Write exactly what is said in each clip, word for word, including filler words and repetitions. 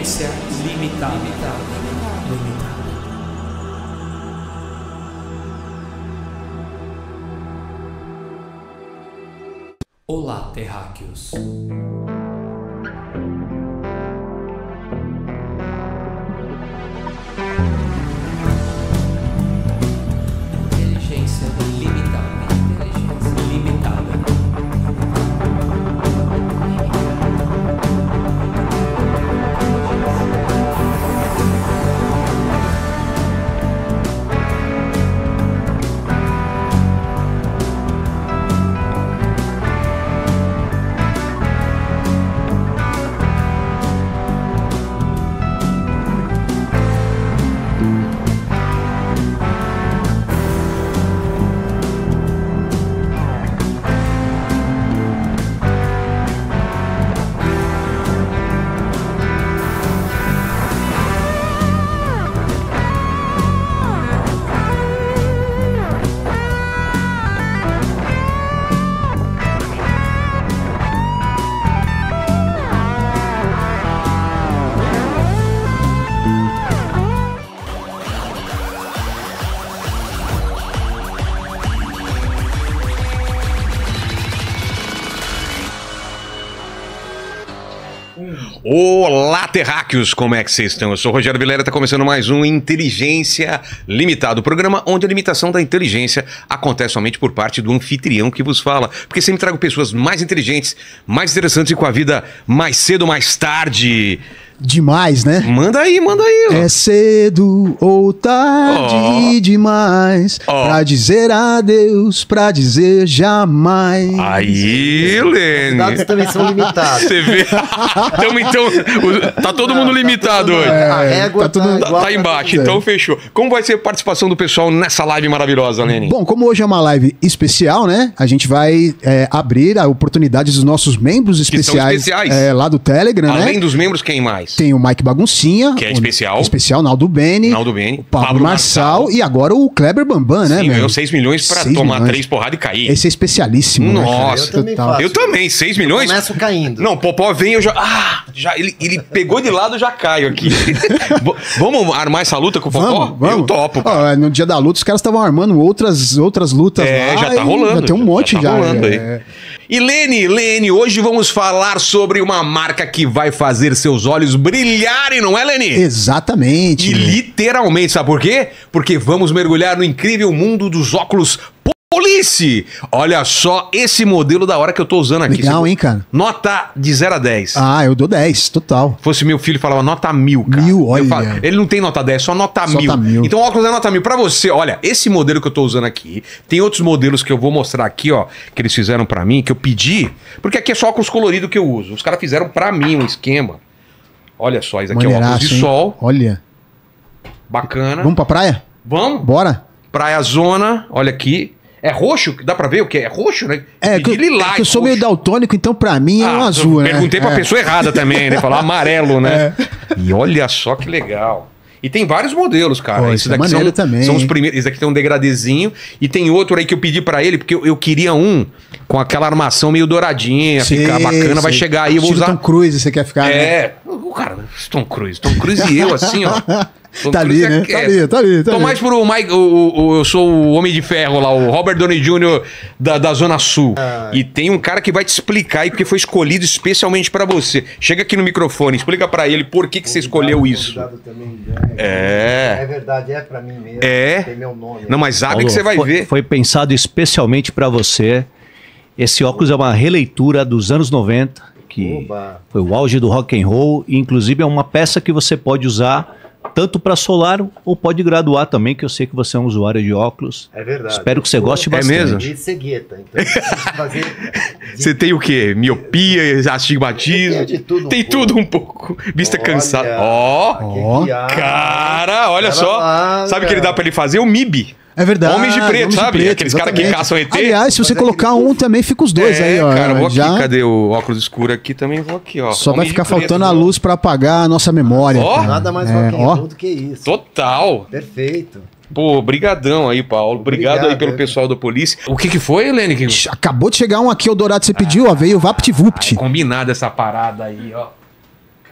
Inteligência limitada. Limitada. Olá, terráqueos. Inteligência limitada. Inteligência limitada. Olá, terráqueos, como é que vocês estão? Eu sou o Rogério Vilera, está começando mais um Inteligência Limitada, o programa onde a limitação da inteligência acontece somente por parte do anfitrião que vos fala, porque sempre trago pessoas mais inteligentes, mais interessantes e com a vida mais cedo ou mais tarde. Demais, né? Manda aí, manda aí. Ó. É cedo ou tarde oh. demais oh. pra dizer adeus, pra dizer jamais. Aí, Lene. Os dados também são limitados. Você vê? então, então, tá todo mundo limitado tá hoje. É, a régua tá, tudo, tá, tá embaixo, então fechou. Como vai ser a participação do pessoal nessa live maravilhosa, Lene? Bom, como hoje é uma live especial, né? A gente vai é, abrir a oportunidade dos nossos membros especiais, especiais. É, lá do Telegram, Além né? Além dos membros, quem mais? Tem o Mike Baguncinha, que é especial. Especial, Naldo Bene. Naldo Bene. O Pablo, Pablo Marçal, Marçal. E agora o Kleber Bambam, né? Sim, ganhou seis milhões pra tomar milhões. três porradas e cair. Esse é especialíssimo. Nossa, né, eu, também faço. eu também, seis milhões? Eu começo caindo. Não, Popó vem, eu já. Ah, já ele, ele pegou de lado, eu já caio aqui. Vamos armar essa luta com o Popó? Vamos, vamos. Eu topo. Ó, no dia da luta, os caras estavam armando outras, outras lutas é, lá. Já tá rolando. Já tem um monte já. Tá já. rolando é. aí. E Lene, Lene, hoje vamos falar sobre uma marca que vai fazer seus olhos brilharem, não é, Lene? Exatamente. E literalmente, sabe por quê? Porque vamos mergulhar no incrível mundo dos óculos Police. Olha só esse modelo da hora que eu tô usando aqui. Legal, hein, cara? Nota de zero a dez. Ah, eu dou dez, total. Se fosse meu filho, falava nota mil, cara. Mil, olha. Falo, ele não tem nota dez, só nota só mil. Tá mil. Então o óculos é nota mil. Pra você, olha, esse modelo que eu tô usando aqui, tem outros modelos que eu vou mostrar aqui, ó, que eles fizeram pra mim, que eu pedi, porque aqui é só óculos colorido que eu uso. Os caras fizeram pra mim um esquema. Olha só, isso aqui Maneiraço, é óculos de hein? sol. Olha. Bacana. Vamos pra praia? Vamos. Bora. Praia Zona, olha aqui. É roxo? Dá pra ver o que? É roxo, né? É, que, lilás, é que eu sou roxo. meio daltônico, então pra mim é ah, um azul, né? Perguntei pra é. pessoa errada também, né? Falar amarelo, né? É. E olha só que legal. E tem vários modelos, cara. Pô, Esse daqui daqui são, são, também, são os primeiros. Esse daqui tem um degradezinho. E tem outro aí que eu pedi pra ele, porque eu, eu queria um com aquela armação meio douradinha, sei, ficar bacana. sei. Vai chegar aí, eu vou usar. Tom Cruise, você quer ficar? É. Né? O cara, Tom Cruise. Tom Cruise e eu, assim, ó. Tom tá Cruise ali, é, né? É, tá ali, tá ali. Tá tô ali. mais pro Mike. O, o, o, eu sou o Homem de Ferro lá, o Robert Downey Júnior da, da Zona Sul. Ah, e tem um cara que vai te explicar aí, porque foi escolhido especialmente pra você. Chega aqui no microfone, explica pra ele por que, que você escolheu isso. Também, é, é. é verdade, é pra mim mesmo. É. Tem meu nome. Não, mas sabe Paulo, que você vai foi, ver. Foi pensado especialmente pra você. Esse óculos é uma releitura dos anos noventa, que Oba. foi o auge do rock and roll. E inclusive é uma peça que você pode usar tanto para solar ou pode graduar também, que eu sei que você é um usuário de óculos. É verdade. Espero que você goste bastante. É mesmo? De cegueta, então eu preciso fazer... De... Você tem o quê? Miopia, astigmatismo? Tem tudo um Tem pouco. tudo um pouco. Vista Olha, cansada. Ó, ó. cara, olha só. Lá, Sabe o que ele dá pra ele fazer? O M I B. É verdade. Homens de preto, Homens sabe? De preto, Aqueles caras que exatamente. caçam E T. Aliás, se você Fazer colocar aquele- um, também fica os dois é, aí, ó. cara, vou já aqui, cadê o óculos escuro aqui? Também vou aqui, ó. Só Homem vai de ficar preto, faltando a ó. luz pra apagar a nossa memória. Ó. cara. Nada mais É, rock and ó. roll do que isso. Total. Perfeito. Pô, brigadão aí, Paulo. Obrigado, Obrigado, aí pelo é. pessoal do Polícia. O que que foi, Helene? Que... Acabou de chegar um aqui, o Dourado, você pediu, ó. Veio o VaptVupt. Combinado essa parada aí, ó.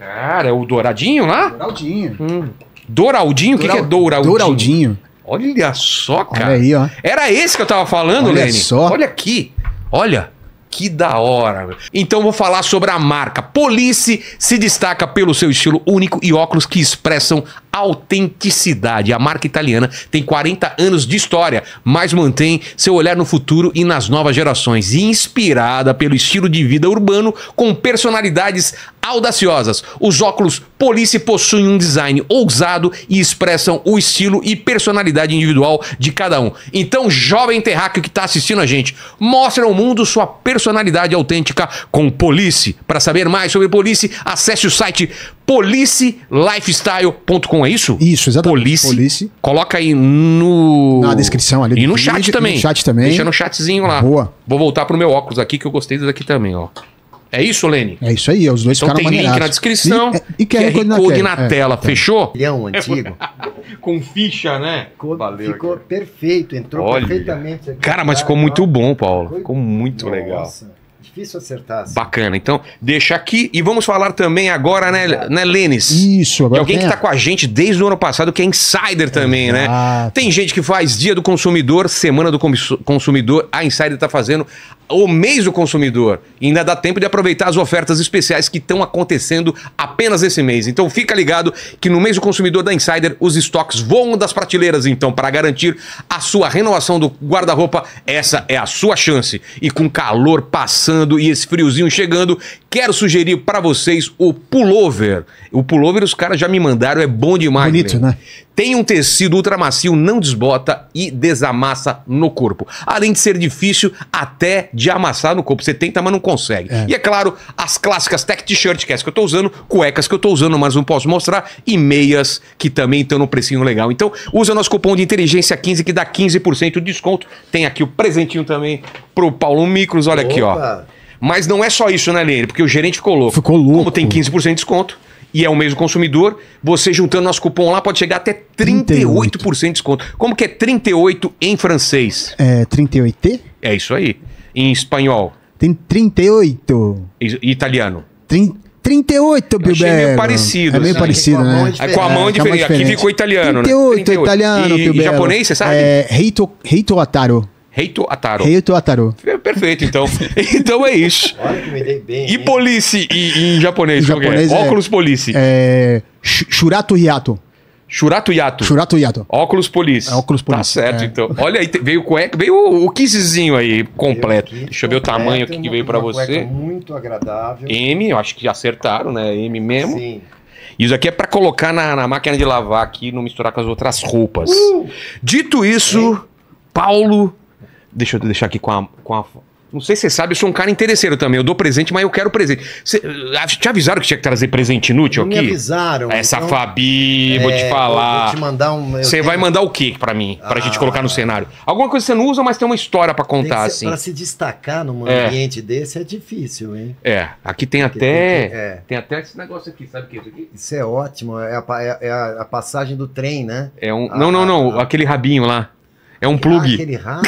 Cara, é o douradinho lá? Douraldinho. Hum. Douraldinho? O que, que é douraldinho? Douraldinho. Olha só, cara. Olha aí, ó. Era esse que eu tava falando, Olha Lene? só. Olha aqui. Olha. Que da hora. Então vou falar sobre a marca. Police se destaca pelo seu estilo único e óculos que expressam autenticidade. A marca italiana tem quarenta anos de história, mas mantém seu olhar no futuro e nas novas gerações. E inspirada pelo estilo de vida urbano com personalidades audaciosas. Os óculos Police possuem um design ousado e expressam o estilo e personalidade individual de cada um. Então, jovem terráqueo que está assistindo a gente, mostre ao mundo sua personalidade autêntica com Police. Para saber mais sobre Police, acesse o site police lifestyle ponto com, é isso? Isso, exatamente. Police. Police. Coloca aí no... Na descrição ali. E no do chat vídeo, também. No chat também. Deixa no chatzinho lá. Boa. Vou voltar pro meu óculos aqui, que eu gostei desse aqui também, ó. É isso, Lene? É isso aí, os dois Então ficaram tem link maneirados. na descrição E, e Q R Code na, Code tela. na tela. É, Fechou? Leão antigo. Com ficha, né? Ficou, Valeu. ficou perfeito, entrou Olha. perfeitamente. aqui. Cara, mas ficou muito bom, Paulo. Ficou muito legal. Nossa, difícil acertar. assim. Bacana. Então, deixa aqui. E vamos falar também agora, né, né Lênis? Isso, E agora alguém que tem tá com a gente desde o ano passado, que é insider também, né? Exato. Tem gente que faz Dia do Consumidor, Semana do Comis- Consumidor. A Insider tá fazendo o mês do consumidor. E ainda dá tempo de aproveitar as ofertas especiais que estão acontecendo apenas esse mês. Então fica ligado que no mês do consumidor da Insider, os estoques voam das prateleiras. Então, para garantir a sua renovação do guarda-roupa, essa é a sua chance. E com calor passando e esse friozinho chegando, quero sugerir para vocês o pullover. O pullover os caras já me mandaram, é bom demais. Bonito, velho. né? Tem um tecido ultra macio, não desbota e desamassa no corpo. Além de ser difícil até de amassar no corpo. Você tenta, mas não consegue. É. E é claro, as clássicas tech t-shirt, que é essa que eu tô usando, cuecas que eu tô usando, mas não posso mostrar, e meias que também estão no precinho legal. Então, usa nosso cupom de inteligência quinze que dá quinze por cento de desconto. Tem aqui o presentinho também pro Paulo Micros, olha aqui, ó. Opa. Mas não é só isso, né, Lene? Porque o gerente ficou louco. Ficou louco. Como tem quinze por cento de desconto e é o mês do consumidor, você juntando nosso cupom lá pode chegar até trinta e oito por cento de desconto. Como que é trinta e oito em francês? É trinta e oito T? É isso aí. Em espanhol. Tem trinta e oito. E e italiano. Trin- trinta e oito, Eu achei Bilbero. meio parecido, É meio assim. parecido, Com a mão né? é Aí, com a mão é É, com a mão diferente. Aqui diferente. ficou italiano, trinta e oito, né? trinta e oito. italiano, E, e Bilbero. japonês, você sabe? É Reito, Reito Ataro. Reito Ataro. Reito Ataro. Perfeito, então. Então é isso. Olha que me dei bem. E hein? police e, e em japonês? Em como que é? japonês é- Óculos police. É. Sh- Shurato Hiato. Shurato Yato. Shurato Hiato. Óculos Police. É, óculos Tá Police, certo, é. então. Olha aí, te- veio o cueca, veio o, o kissezinho aí, completo. Veio aqui, Deixa eu ver o completo, tamanho aqui que uma- veio pra uma você. cueca muito agradável. M, eu acho que acertaram, né? M mesmo. Sim. Isso aqui é pra colocar na, na máquina de lavar aqui, não misturar com as outras roupas. Uh! Dito isso, Paulo... Deixa eu deixar aqui com a... Com a não sei se você sabe, eu sou um cara interesseiro também. Eu dou presente, mas eu quero presente. Cê, ah, te avisaram que tinha que trazer presente inútil Não me aqui? avisaram. Essa então, Fabi, vou é, te eu falar. Vou te mandar um. eu Você tenho- vai mandar o que pra mim? Pra Ah. gente colocar no cenário? Alguma coisa que você não usa, mas tem uma história pra tem que contar, ser- assim. Pra se destacar num É. ambiente desse é difícil, hein? É, aqui tem Porque até. tem que- é. Tem até esse negócio aqui, sabe o que é isso aqui? Isso é ótimo. É a, pa- é- é a- a passagem do trem, né? É um. Ah, não, não, não. ah. Aquele rabinho lá. É um Ah, plug. aquele rabo?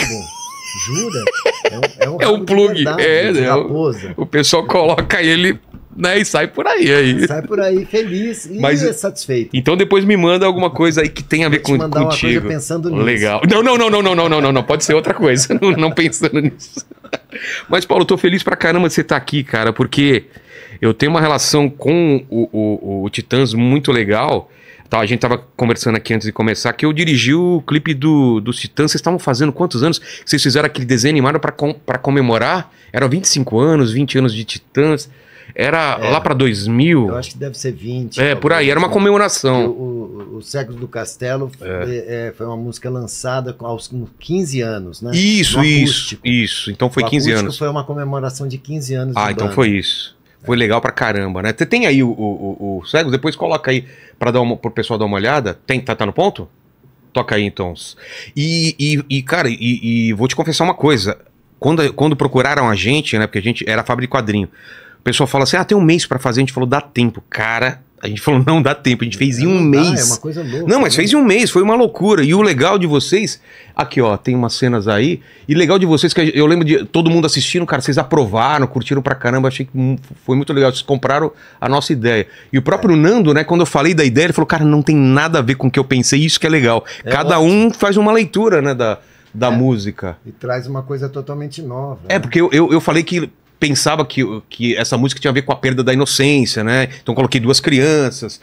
Jura? É um, é um, É um rabo de plug, verdade, é, de é um- raposa. O pessoal coloca ele, né, e sai por aí. aí. Sai por aí feliz e Mas- satisfeito. Então depois me manda alguma coisa aí que tenha a ver Vou te com, mandar uma coisa contigo. pensando nisso. Legal. Não, não, não, não, não, não, não, não, não. Pode ser outra coisa. Não, não pensando nisso. Mas, Paulo, eu tô feliz pra caramba de você estar aqui, cara, porque eu tenho uma relação com o, o, o Titãs muito legal. Tá, a gente tava conversando aqui antes de começar que eu dirigi o clipe do, do Titãs. Vocês estavam fazendo quantos anos? Vocês fizeram aquele desenho animado pra, com, pra comemorar? Eram vinte e cinco anos, vinte anos de Titãs. Era É. lá pra dois mil. Eu acho que deve ser vinte. É, por aí. Era uma talvez. comemoração. O, o, o Século do Castelo é, é, foi uma música lançada com- aos quinze anos, né? Isso, No isso, acústico. isso. Então foi O quinze acústico anos. Foi uma comemoração de quinze anos. Ah, de então banda. foi isso. Foi legal pra caramba, né? Você tem aí o, o, o, o Cegos? Depois coloca aí pra dar uma, pro pessoal dar uma olhada. Tem, tá, tá no ponto? Toca aí, então. E, e, e cara, e, e vou te confessar uma coisa. Quando, quando procuraram a gente, né? Porque a gente era fábrica de quadrinho. O pessoal fala assim, ah, tem um mês pra fazer. A gente falou, dá tempo. Cara, A gente falou, não dá tempo, a gente fez em um Não dá, mês. É uma coisa louca. Não, mas né? fez em um mês, foi uma loucura. E o legal de vocês, aqui ó, tem umas cenas aí, e legal de vocês que eu lembro de todo mundo assistindo, cara, vocês aprovaram, curtiram pra caramba, achei que foi muito legal, vocês compraram a nossa ideia. E o próprio é. Nando, né, quando eu falei da ideia, ele falou, cara, não tem nada a ver com o que eu pensei, isso que é legal. É Cada ótimo. um faz uma leitura, né, da, da é. música. E traz uma coisa totalmente nova. É, né? porque eu, eu, eu falei que pensava que, que essa música tinha a ver com a perda da inocência, né, então coloquei duas crianças.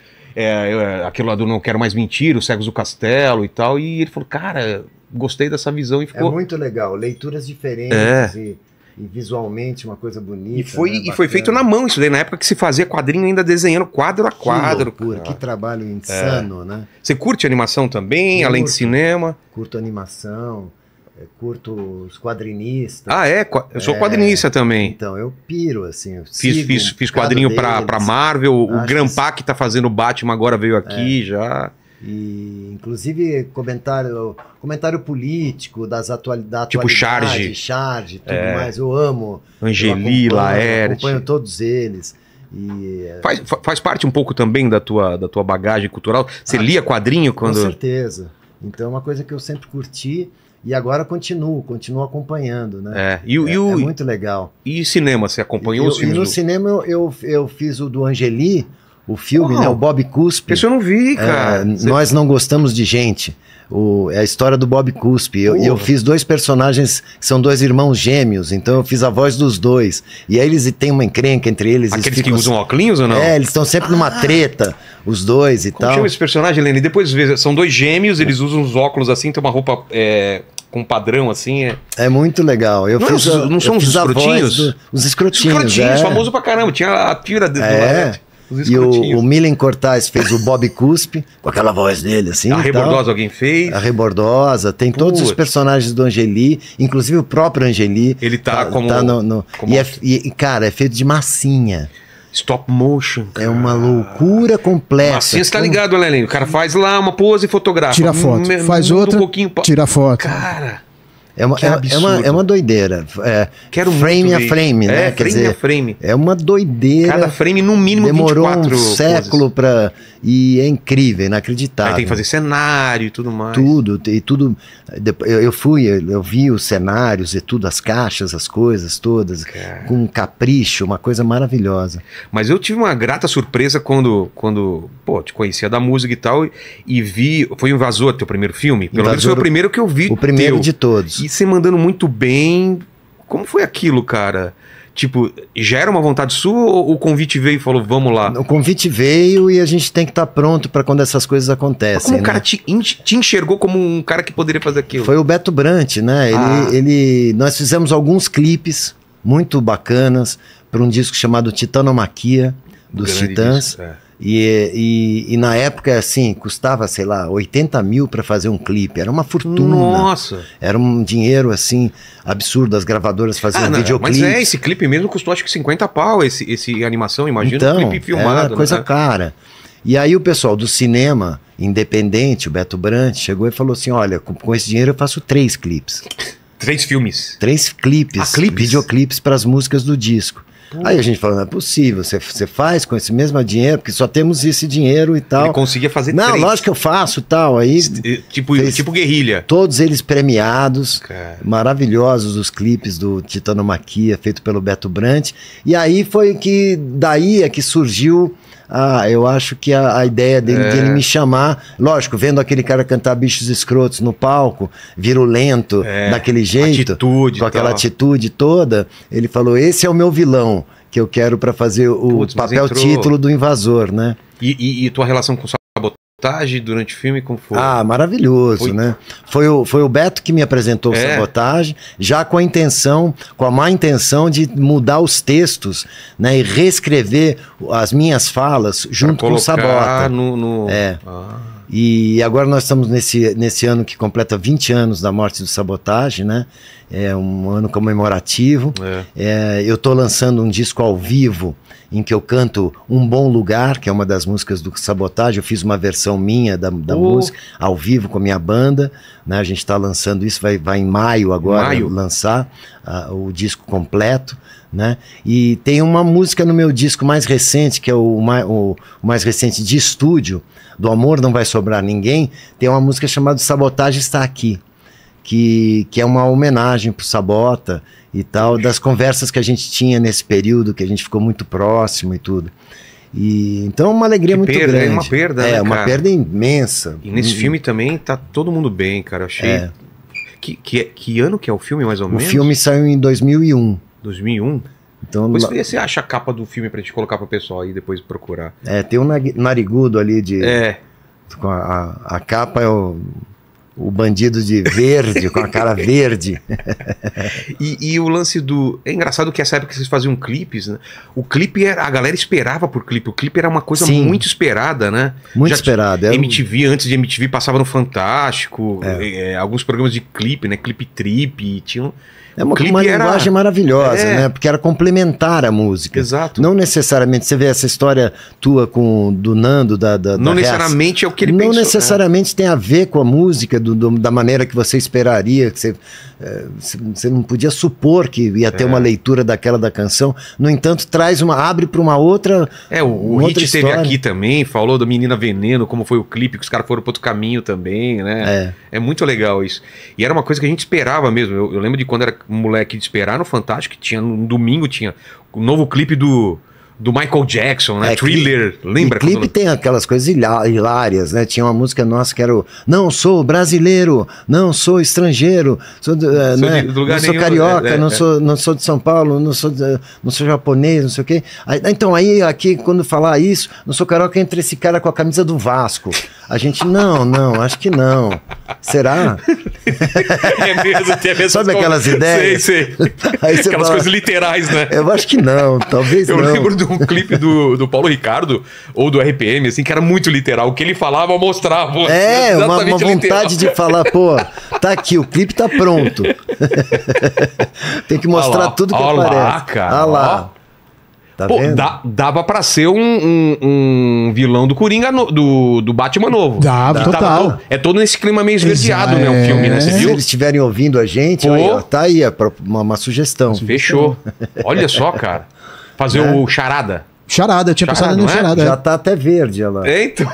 É, aquele lá do Não Quero Mais Mentir, Os Cegos do Castelo e tal, e ele falou, cara, gostei dessa visão e ficou... É muito legal, leituras diferentes é. e, e visualmente uma coisa bonita. E foi, né? e foi feito na mão isso daí, na época que se fazia quadrinho ainda desenhando quadro a quadro. Que loucura, que trabalho insano, é. né? Você curte animação também, Eu além curto, de cinema? Curto animação... curto os quadrinistas. Ah, é? Eu sou é, quadrinista também. Então, eu piro, assim. Eu fiz, fiz, fiz quadrinho pra, pra Marvel. O Grampa que tá fazendo o Batman agora veio aqui é. já. E, inclusive, comentário, comentário político das atualidades. Tipo Charge. Charge, tudo é. mais. Eu amo. Angeli, eu Laerte. acompanho todos eles. E, faz, faz parte um pouco também da tua, da tua bagagem cultural? Você ah, lia quadrinho quando... Com certeza. Então, é uma coisa que eu sempre curti. E agora continuo, continuo acompanhando, né? É, e, é, e o, é muito legal. E cinema, você acompanhou eu, os filmes? E no do... cinema eu, eu, eu fiz o do Angeli, o filme, oh, né? O Bob Cuspe. Isso eu não vi, cara. É, você... Nós não gostamos de gente. O, é a história do Bob Cuspe. Eu, eu fiz dois personagens que são dois irmãos gêmeos, então eu fiz a voz dos dois. E aí eles têm uma encrenca entre eles. Aqueles eles ficam... que usam óculos ou não? É, eles estão sempre numa treta, os dois e Como tal. chama esse personagem, Helene? Depois vê, são dois gêmeos, eles usam os óculos assim, tem uma roupa é, com padrão assim. É, é muito legal. Eu não, fiz a, não são os escrotinhos? Do, os escrotinhos, Os escrotinhos, é. famoso pra caramba. Tinha a tira de, é. do E o, o Milen Cortaz fez o Bob Cuspe, com aquela voz dele, assim. A Rebordosa alguém fez. A Rebordosa, tem Putz. todos os personagens do Angeli, inclusive o próprio Angeli. Ele tá, tá como... Tá no, no, como... E, é, e, cara, é feito de massinha. Stop motion. Cara. É uma loucura completa. Massinha, você tá ligado, né, Helene? O cara faz lá uma pose fotográfica. Tira foto, um, faz um, outra, um pouquinho... tira foto. Cara... É uma, é, é, uma, é uma doideira. É, Quero frame a frame, né? É, Quer frame dizer, a frame. É uma doideira. Cada frame no mínimo Demorou vinte e quatro um século para e é incrível, inacreditável. Aí tem que fazer cenário e tudo mais. Tudo, e tudo. Eu, eu fui, eu vi os cenários e tudo, as caixas, as coisas todas, Cara. com um capricho, uma coisa maravilhosa. Mas eu tive uma grata surpresa quando, quando pô, te conhecia da música e tal, e, e vi. Foi o Invasor, teu primeiro filme? Pelo menos foi o primeiro que eu vi. O primeiro teu. de todos. E você mandando muito bem. Como foi aquilo, cara? Tipo, já era uma vontade sua ou o convite veio e falou, vamos lá? O convite veio e a gente tem que estar tá pronto para quando essas coisas acontecem. Mas como né? o cara te, te enxergou como um cara que poderia fazer aquilo? Foi o Beto Brant, né? Ele, Ah. ele, nós fizemos alguns clipes muito bacanas para um disco chamado Titanomaquia, dos Grande Titãs. disco, é. E, e, e na época, assim, custava, sei lá, oitenta mil para fazer um clipe. Era uma fortuna. Nossa! Era um dinheiro, assim, absurdo. As gravadoras faziam Ah, não, videoclipes. mas é, esse clipe mesmo custou acho que cinquenta pau, esse, esse animação, imagina então, um clipe filmado. era coisa né? cara. E aí o pessoal do cinema independente, o Beto Brant, chegou e falou assim, olha, com, com esse dinheiro eu faço três clipes. Três filmes? Três clipes, ah, clipes? videoclipes para as músicas do disco. Aí a gente falou, não é possível, você, você faz com esse mesmo dinheiro, porque só temos esse dinheiro e tal. Ele conseguia fazer Não, três. lógico que eu faço e tal. Aí tipo, tipo guerrilha. Todos eles premiados, Cara. maravilhosos os clipes do Titanomaquia, feito pelo Beto Brant. E aí foi que, daí é que surgiu... Ah, eu acho que a, a ideia dele, é. de ele me chamar, lógico, vendo aquele cara cantar Bichos Escrotos no palco, virulento, é. daquele jeito, atitude com aquela tal. atitude toda, ele falou, esse é o meu vilão, que eu quero para fazer o Puts, papel entrou... título do Invasor, né? E, e, e tua relação com Sabotagem durante o filme, como foi? Ah, maravilhoso, foi... né? Foi o, foi o Beto que me apresentou o é. Sabotagem, já com a intenção, com a má intenção de mudar os textos, né? E reescrever as minhas falas junto pra com o Sabota. No, no... É. Ah. E agora nós estamos nesse, nesse ano que completa vinte anos da morte do Sabotagem, né? É um ano comemorativo. É. É, eu estou lançando um disco ao vivo em que eu canto Um Bom Lugar, que é uma das músicas do Sabotagem. Eu fiz uma versão minha da, da oh. música, ao vivo com a minha banda. Né? A gente está lançando isso, vai, vai em maio agora maio? lançar uh, o disco completo. né? E tem uma música no meu disco mais recente, que é o, mais, o, o mais recente de estúdio, do Amor Não Vai Sobrar Ninguém, tem uma música chamada Sabotagem Está Aqui, que, que é uma homenagem pro Sabota e tal, das conversas que a gente tinha nesse período, que a gente ficou muito próximo e tudo. E, então é uma alegria Que muito perda, grande. é uma perda, É, né, uma cara? perda imensa. E nesse Hum, filme também tá todo mundo bem, cara. Eu achei. É. Que, que, que ano que é o filme, mais ou O menos? filme saiu em dois mil e um. dois mil e um. Então, Depois lá- você acha a capa do filme pra gente colocar pro pessoal aí depois procurar. é, tem um nag- narigudo ali de. É. Com a, a, a capa é o, o bandido de verde, com a cara verde. E, e o lance do. É engraçado que essa época que vocês faziam clipes, né? O clipe era. A galera esperava por clipe. O clipe era uma coisa Sim. muito esperada, né? Muito Já esperado. Era um- M T V, antes de M T V, passava no Fantástico. é, alguns programas de clipe, né? Clipe Trip. Tinham. É uma, o clipe uma era- linguagem maravilhosa, É. né? Porque era complementar a música. Exato. Não necessariamente, você vê essa história tua com do Nando, da, da Não da necessariamente é o que ele Não pensou. necessariamente tem a ver com a música do- do- da maneira que você esperaria, que você, eh, você- você não podia supor que ia ter É. uma leitura daquela da canção. No entanto, traz uma, abre para uma outra. É, é o, o uma Hit outra esteve história. aqui também, falou da Menina Veneno, como foi o clipe, que os caras foram para outro caminho também, né? É. muito legal isso. E era uma coisa que a gente esperava mesmo. Eu, eu lembro de quando era moleque de esperar no Fantástico, que tinha no domingo tinha o novo clipe do, do Michael Jackson, né? É, Thriller, lembra? E clipe quando- tem aquelas coisas hilá- hilárias, né? Tinha uma música nossa que era o Não sou brasileiro, não sou estrangeiro, sou, do, eh, Sou né? de lugar não sou nenhum, carioca, é, é, não, é. Sou, não sou de São Paulo, não sou, de- não sou japonês, não sei o quê. Aí- então aí aqui quando falar isso, não sou carioca, entra esse cara com a camisa do Vasco. A gente, não, não, acho que não. Será? É mesmo, tem essas Sabe aquelas coisas- ideias? Sei, sei. Aí você Aquelas fala- coisas literais, né? Eu acho que não, talvez Eu não. lembro de um clipe do, do Paulo Ricardo, ou do R P M, assim, que era muito literal. O que ele falava, mostrava. É, uma, uma Exatamente vontade literal. de falar, pô, tá aqui, o clipe tá pronto. Tem que mostrar Olha lá, tudo que olha lá, aparece. cara, Olha lá. ó. Tá Pô, vendo? dá- dava pra ser um, um- um vilão do Coringa, no- do, do Batman novo. Dava, Tava total. todo- é todo nesse clima meio esverdeado, Exato, né? O filme, né? Você é. Se viu? eles estiverem ouvindo a gente, Pô. aí, ó, tá aí é pro- uma, uma sugestão. Fechou. Olha só, cara. Fazer Né? o charada. Charada, tinha Charada, passado no não é? charada. Já é. tá até verde, olha lá. É, então.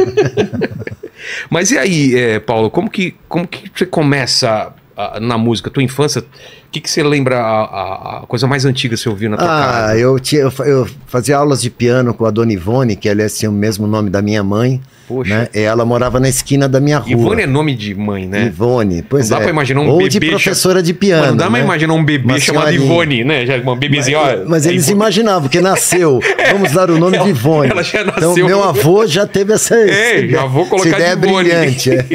Mas e aí, é, Paulo, como que, como que você começa a- na música? Tua infância, o que, que você lembra a, a- a coisa mais antiga que você ouviu na tua Ah, casa? eu, tinha, eu, fa- eu fazia aulas de piano com a dona Ivone, que aliás tinha o mesmo nome da minha mãe. Poxa. Né? E ela morava na esquina da minha rua. Ivone é nome de mãe, né? Ivone, pois Não dá é. pra imaginar um Ou bebê de cha- professora de piano. Mas não dá pra né? imaginar um bebê Uma chamado senhorinha. Ivone, né? Já, uma bebezinha, ó. Mas eles Ivone. imaginavam, porque nasceu. Vamos dar o nome Ela- de Ivone. ela já Então, nasceu. meu avô já teve essa, É, essa já vou colocar essa ideia de Ivone. brilhante. é.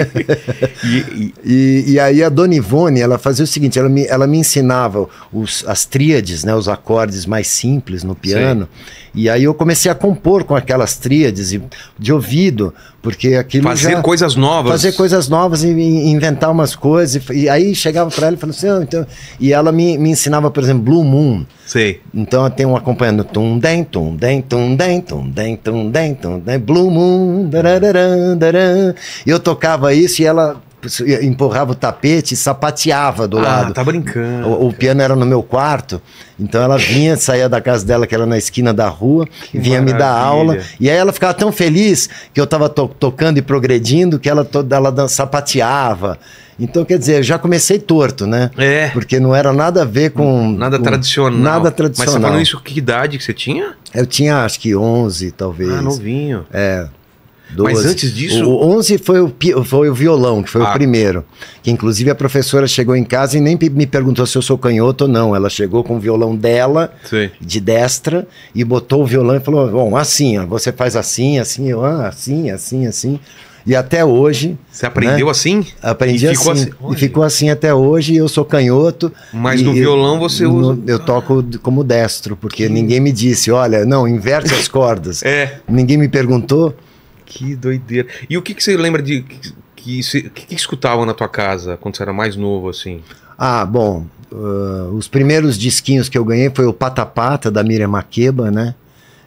E- e- E, e aí a dona Ivone, ela fazia o seguinte, ela me, ela me ensinava os, as tríades, né, os acordes mais simples no piano. E aí eu comecei a compor com aquelas tríades e- de ouvido, porque aquilo fazer já... coisas novas. Fazer coisas novas e, e inventar umas coisas. E, e aí chegava para ela e falava assim, ah, então... E ela me, me ensinava, por exemplo, Blue Moon. Sei. Então tem um acompanhando tum dem tum dem tum dem tum dem tum dem tum dem Blue Moon dararã, dararã. E eu tocava isso e ela empurrava o tapete e sapateava do Ah, lado. tá brincando. O, o piano era no meu quarto, então ela vinha, saía da casa dela, que era na esquina da rua, Que vinha me dar maravilha. aula. E aí ela ficava tão feliz que eu estava tocando e progredindo que ela, to ela dan- sapateava. Então, quer dizer, eu já comecei torto, né? É. Porque não era nada a ver com... Nada com- tradicional. Nada Mas tradicional. você tá falando isso, que idade que você tinha? Eu tinha acho que onze, talvez. Ah, novinho. É. doze. Mas antes disso- O onze foi o, pi- foi o violão, que foi Ah. o primeiro. Que inclusive a professora chegou em casa e nem pe- me perguntou se eu sou canhoto ou não. Ela chegou com o violão dela, Sei. de destra, e botou o violão e falou: bom, assim, ó, você faz assim, assim, eu, ah, assim, assim, assim. E até hoje. Você aprendeu né, assim? Aprendi E ficou assim. assim? E Olha. ficou assim até hoje. E eu sou canhoto. Mas e- no violão você no- usa- Eu toco de- como destro, porque ninguém me disse: olha, não, inverte as cordas. É. Ninguém me perguntou. Que doideira. E o que, que você lembra de. Que, que, você- que, que escutavam na tua casa quando você era mais novo, assim? Ah, bom, uh, os primeiros disquinhos que eu ganhei foi o Pata Pata, da Miriam Makeba, né?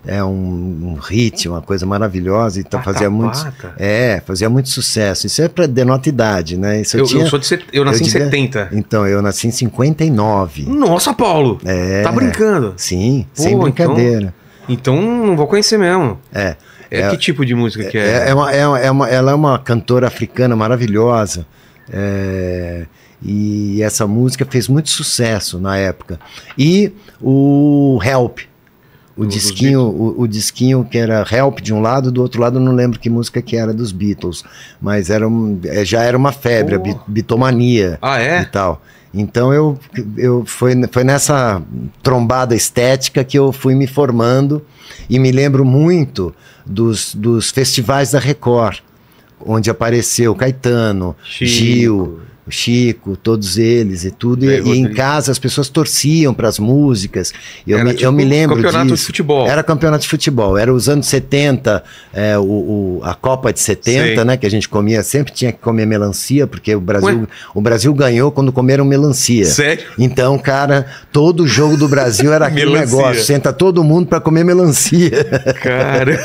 é um, um hit, uma coisa maravilhosa, então Pata, fazia muito, pata. é, fazia muito sucesso. Isso é para denota idade, né? Isso eu, Eu, tinha, eu sou de set... eu nasci eu em devia- setenta. Então, eu nasci em cinquenta e nove. Nossa, Paulo! É. Tá brincando? Sim, Pô, sem brincadeira. Então não vou conhecer mesmo. É. É, É- que tipo de música que É, é? é uma, é, uma- é uma- ela é uma cantora africana maravilhosa. é, e essa música fez muito sucesso na época. E o Help. O Do- dos disquinho, o, o disquinho que era Help de um lado, do outro lado eu não lembro que música que era dos Beatles, mas era um, é, já era uma febre, a Pô. bi- bitomania Ah, e é? tal. Então eu, eu foi, foi nessa trombada estética que eu fui me formando e me lembro muito dos, dos festivais da Record, onde apareceu Caetano, Chico. Gil, Chico, todos eles e tudo. É, E, e em Rodrigo. casa as pessoas torciam para as músicas. Eu, Era me, tipo eu me lembro campeonato disso. de futebol. Era campeonato de futebol. Era os anos setenta, é, o, o- a Copa de setenta, Sei. né? Que a gente comia, sempre tinha que comer melancia, porque o Brasil, Ué? o Brasil ganhou quando comeram melancia. Sério? Então, cara, todo jogo do Brasil era aquele Melancia. negócio. Senta todo mundo para comer melancia. Cara,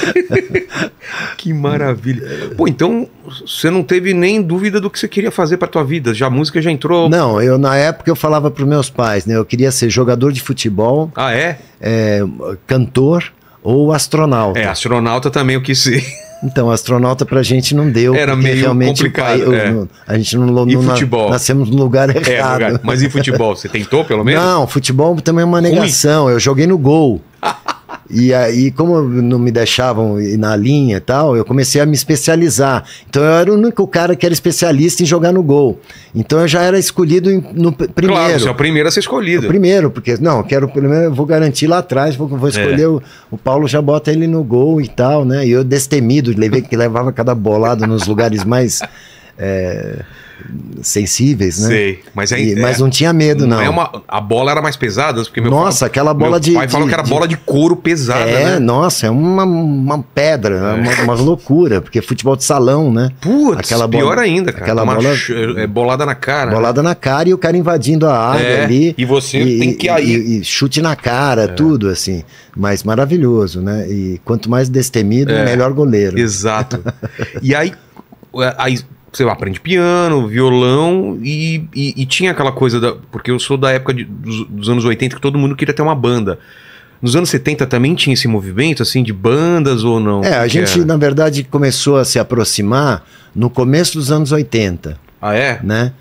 que maravilha. Pô, então você não teve nem dúvida do que você queria fazer pra tua vida? Já a música já entrou. Não, eu na época eu falava para meus pais, né? Eu queria ser jogador de futebol, Ah, é? é, cantor ou astronauta. É, astronauta também eu quis ser. Então, astronauta pra gente não deu. Era porque meio realmente complicado, o pai- é. o- a gente não, E não na- futebol? nascemos no lugar É, errado. lugar. Mas e futebol? Você tentou pelo menos? Não, futebol também é uma negação. Eu joguei no gol. E aí, como não me deixavam ir na linha e tal, eu comecei a me especializar. Então, eu era o único cara que era especialista em jogar no gol. Então, eu já era escolhido em- no p- primeiro. Claro, você é o primeiro a ser escolhido. Primeiro, porque, não, quero primeiro, eu vou garantir lá atrás, vou, vou escolher É. o, o Paulo, já bota ele no gol e tal, né? E eu destemido, levei, que levava cada bolada nos lugares mais é, sensíveis, né? Sei. Mas, é, E- é- mas não tinha medo, não. é uma, a bola era mais pesada, porque meu Nossa, pai- aquela bola meu de- pai falou de- que era de- bola de couro pesada, É, né? nossa, é uma, uma pedra, é uma, uma loucura, porque é futebol de salão, né? Putz, Aquela pior bola- ainda, cara. aquela Tomar bola- ch- é, bolada na cara. Bolada na cara e o cara invadindo a área É, ali. e você tem que ir. E, e chute na cara, tudo assim. Mas maravilhoso, né? E quanto mais destemido, É. melhor goleiro. Exato. E aí, aí você aprende piano, violão e, e- e tinha aquela coisa da. Porque eu sou da época de- dos, dos anos oitenta que todo mundo queria ter uma banda. Nos anos setenta também tinha esse movimento, assim, de bandas ou não? É, a Como que gente, era? na verdade, começou a se aproximar no começo dos anos oitenta, Ah, é? né?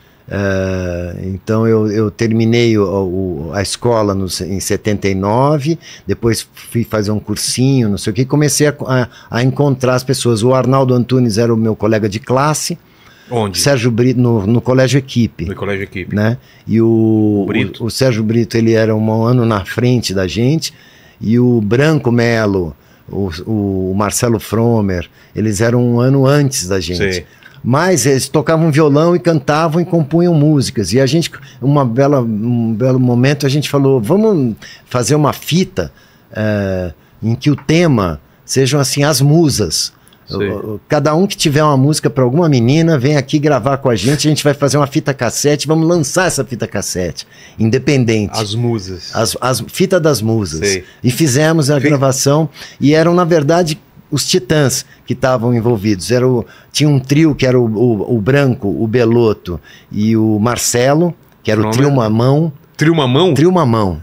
Eh, então eu, eu terminei o- o- a escola no- em setenta e nove, depois fui fazer um cursinho, não sei o que, e comecei a, a- a encontrar as pessoas. O Arnaldo Antunes era o meu colega de classe, Onde? Sérgio Brito no, no Colégio Equipe. No colégio equipe. Né? E o, O Brito. o, o Sérgio Brito, ele era um ano na frente da gente, e o Branco Melo, o, o Marcelo Fromer, eles eram um ano antes da gente. Sei. Mas eles tocavam violão e cantavam e compunham músicas. E a gente, uma bela, um belo momento, a gente falou, vamos fazer uma fita eh, em que o tema sejam assim as musas. Sei. O- o- Cada um que tiver uma música para alguma menina, vem aqui gravar com a gente, a gente vai fazer uma fita cassete, vamos lançar essa fita cassete, independente. As musas. As, as fita das musas. Sei. E fizemos a Sim. gravação, e eram, na verdade, os Titãs que estavam envolvidos. Era o, tinha um trio que era o, o, o Branco, o Beloto e o Marcelo, que era o Nome? trio Mamão. Trio Mamão? Trio Mamão.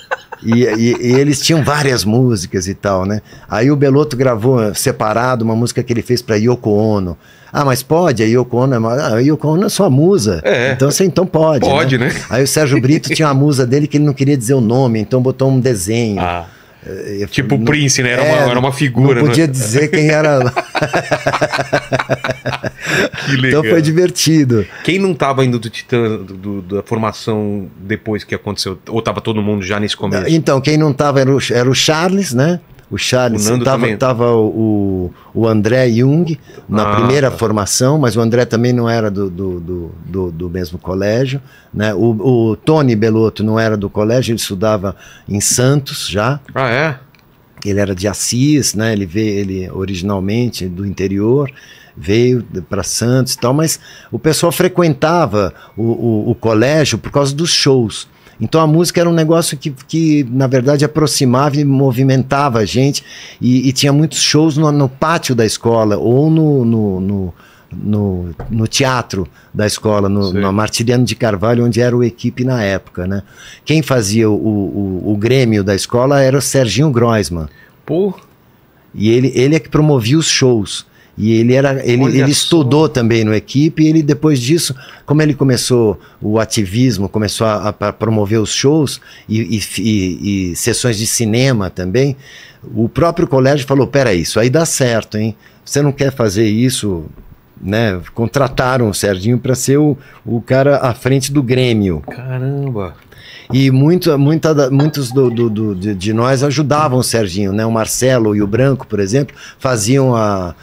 E, e- e eles tinham várias músicas e tal, né? Aí o Beloto gravou separado uma música que ele fez para Yoko Ono. Ah, mas pode? A Yoko Ono é, uma- ah, a Yoko Ono é sua musa. É. Então, assim, então pode. Pode, né? Aí o Sérgio Brito tinha uma musa dele que ele não queria dizer o nome, então botou um desenho. Ah, Eu- tipo o não- Prince, né? Era, é, uma, era uma figura. Não podia né? dizer quem era. Que legal. Então foi divertido. Quem não tava indo do Titã, do- do- da formação depois que aconteceu? Ou tava todo mundo já nesse começo? Então, quem não tava era o, era o Charles, né? O Charles, O Nando tava, também. tava o, o André Jung na Ah, primeira tá. formação, mas o André também não era do, do, do, do- do mesmo colégio, né? O, o Tony Belotto não era do colégio, ele estudava em Santos já. Ah, é? Ele era de Assis, né? Ele veio, ele originalmente do interior, veio para Santos e tal, mas o pessoal frequentava o, o, o colégio por causa dos shows. Então a música era um negócio que, que na verdade, aproximava e movimentava a gente. E, e tinha muitos shows no, no pátio da escola ou no, no, no, no, no teatro da escola, no, no Martiriano de Carvalho, onde era o equipe na época, né? Quem fazia o, o, o Grêmio da escola era o Serginho Groisman. Pô. E ele, ele é que promovia os shows. E ele, era, ele, ele estudou também no equipe, e ele, depois disso, como ele começou o ativismo, começou a, a promover os shows e, e, e, e sessões de cinema também, o próprio colégio falou, peraí, isso aí dá certo, hein? Você não quer fazer isso, né? Contrataram o Serginho para ser o, o cara à frente do Grêmio. Caramba! E muito, muita, muitos do, do, do, de, de nós ajudavam o Serginho, né? O Marcelo e o Branco, por exemplo, faziam a,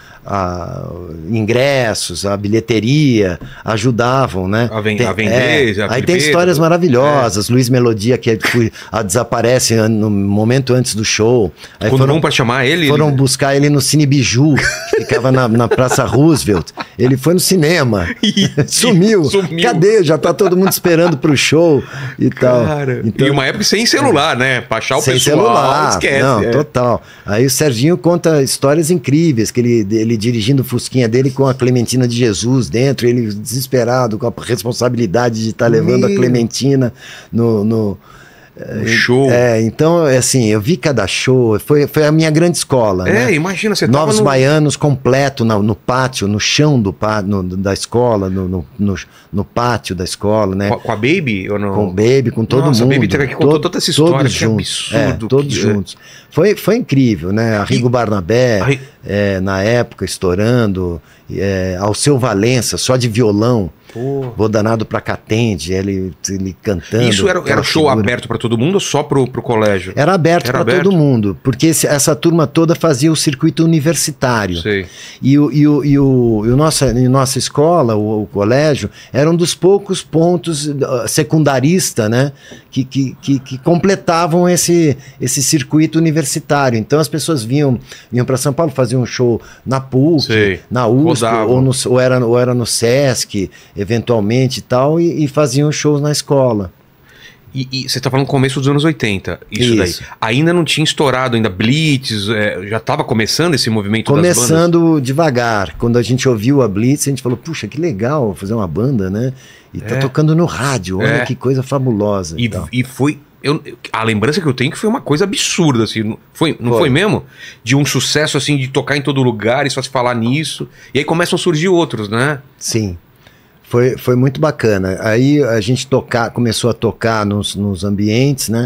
a ingressos, a bilheteria, ajudavam, né? A, ven tem, a vender, é, a aí tem histórias maravilhosas. É. Luiz Melodia, que foi, a, desaparece no momento antes do show. Aí Quando foram, vão para chamar ele? Foram ele... buscar ele no Cine Biju, que ficava na, na Praça Roosevelt. Ele foi no cinema. Sumiu. Sumiu. Cadê? Já tá todo mundo esperando pro show e tal. Cara, então, e uma época sem celular, né? Pra achar o sem pessoal, celular, esquece. Não, é. total. Aí o Serginho conta histórias incríveis, que ele, ele dirigindo o Fusquinha dele com a Clementina de Jesus dentro, ele desesperado, com a responsabilidade de estar tá levando Meu. a Clementina no... no Um show. É, então, assim, eu vi cada show, foi, foi a minha grande escola. É, né? imagina, você Novos tava no... Baianos completo no, no pátio, no chão do pá, no, da escola, no, no, no, no pátio da escola, né? Com a, com a Baby ou não? Com o Baby, com todo Nossa, mundo. A Baby teve que contou toda essa história, todos que juntos, absurdo. É, todos que... juntos. Foi, foi incrível, né? Arrigo e... Barnabé, Arri... é, na época, estourando, é, Alceu Valença, só de violão. Pô. Vou danado pra Catende, ele, ele cantando. Isso era, era show figura. aberto para todo mundo ou só pro, pro colégio? Era aberto para todo mundo, porque esse, essa turma toda fazia o circuito universitário. Sei. E, o, e, o, e, o, e o nossa, e nossa escola, o, o colégio, era um dos poucos pontos uh, secundarista, né, que, que, que, que completavam esse, esse circuito universitário. Então as pessoas vinham, vinham para São Paulo, faziam um show na P U C, Sei. na U S P, ou, no, ou, era, ou era no Sesc, eventualmente e tal, e, e faziam shows na escola. E, e você está falando no começo dos anos oitenta, isso, isso. daí. Ainda não tinha estourado, ainda Blitz, é, já estava começando esse movimento das bandas? Começando devagar. Quando a gente ouviu a Blitz, a gente falou, puxa, que legal fazer uma banda, né? E tá é. tocando no rádio, olha é. que coisa fabulosa. E, e, e foi... Eu, a lembrança que eu tenho é que foi uma coisa absurda, assim, foi, não foi. foi mesmo? De um sucesso, assim, de tocar em todo lugar e só se falar nisso. E aí começam a surgir outros, né? Sim. Foi, foi muito bacana. Aí a gente tocar, começou a tocar nos, nos ambientes, né?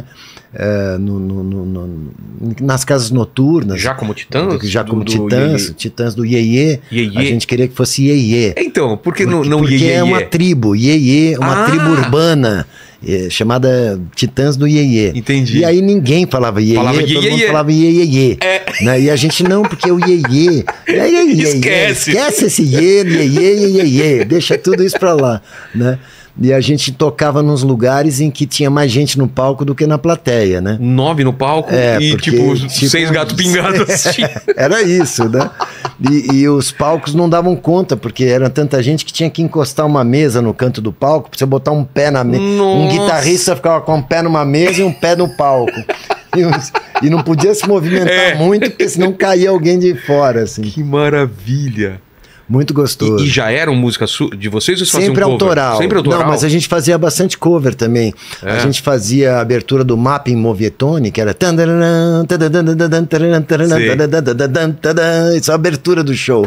É, no, no, no, no, nas casas noturnas. Já como Titãs? Já como do, Titãs, do Titãs do Iê-Iê. A gente queria que fosse Iê-Iê. Então, por que porque, não, não porque Iê-Iê? é uma tribo, Iê-Iê, uma ah! tribo urbana. É, chamada Titãs do Iê-Iê. Entendi. E aí ninguém falava Iê-Iê, todo iê, mundo iê. falava Iê-Iê. É. Né? E a gente não, porque o Iê-Iê... Esquece. Esquece esse Iê, Iê-Iê, Iê-Iê. Deixa tudo isso pra lá, né? E a gente tocava nos lugares em que tinha mais gente no palco do que na plateia, né? Nove no palco é, e porque, tipo, tipo seis gatos pingados assistindo. Era isso, né? E, e os palcos não davam conta, porque era tanta gente que tinha que encostar uma mesa no canto do palco pra você botar um pé na mesa. Um guitarrista ficava com um pé numa mesa e um pé no palco. E, uns, e não podia se movimentar é. muito, porque senão caía alguém de fora, assim. Que maravilha! Muito gostoso. E, e já eram músicas de vocês ou vocês Sempre faziam autoral. cover? Sempre autoral. Não, mas a gente fazia bastante cover também. É. A gente fazia a abertura do Mapping Movietone, que era... Isso é a abertura do show.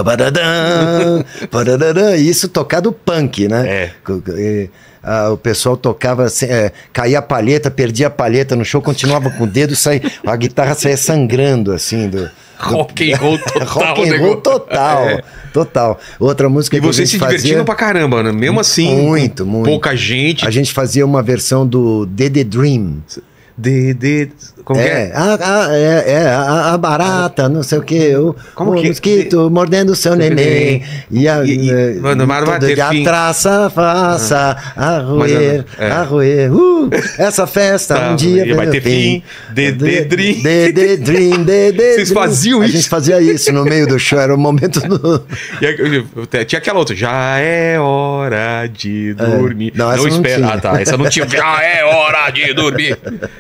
E isso tocado punk, né? É. Ah, o pessoal tocava, é, caía a palheta, perdia a palheta no show, continuava com o dedo, saia, a guitarra saía sangrando, assim, do... Rock and roll total. Rock and roll total, é. total. Outra música e que a gente vocês se fazia... divertindo pra caramba, né? Mesmo assim, muito, muito. pouca gente. A gente fazia uma versão do The The Dream. de, de, como que É, é? a, a, é, é, a, a barata, não sei o que, o, Como o que- mosquito mordendo o seu neném, e a, E- e- eh, mano, mas vai tudo ter que a fim. traça faça, a roer, é. a roer, uh, essa festa Tá, um dia e vai ter fim, de, de, dream. de, de, dream, de, de, Vocês dream. faziam A isso? gente fazia isso no meio do show, era o momento do... E aí, eu- eu- tinha aquela outra, já é hora de dormir. Não, essa não espera. tinha. Ah, tá. Essa não tinha. Já é hora de dormir.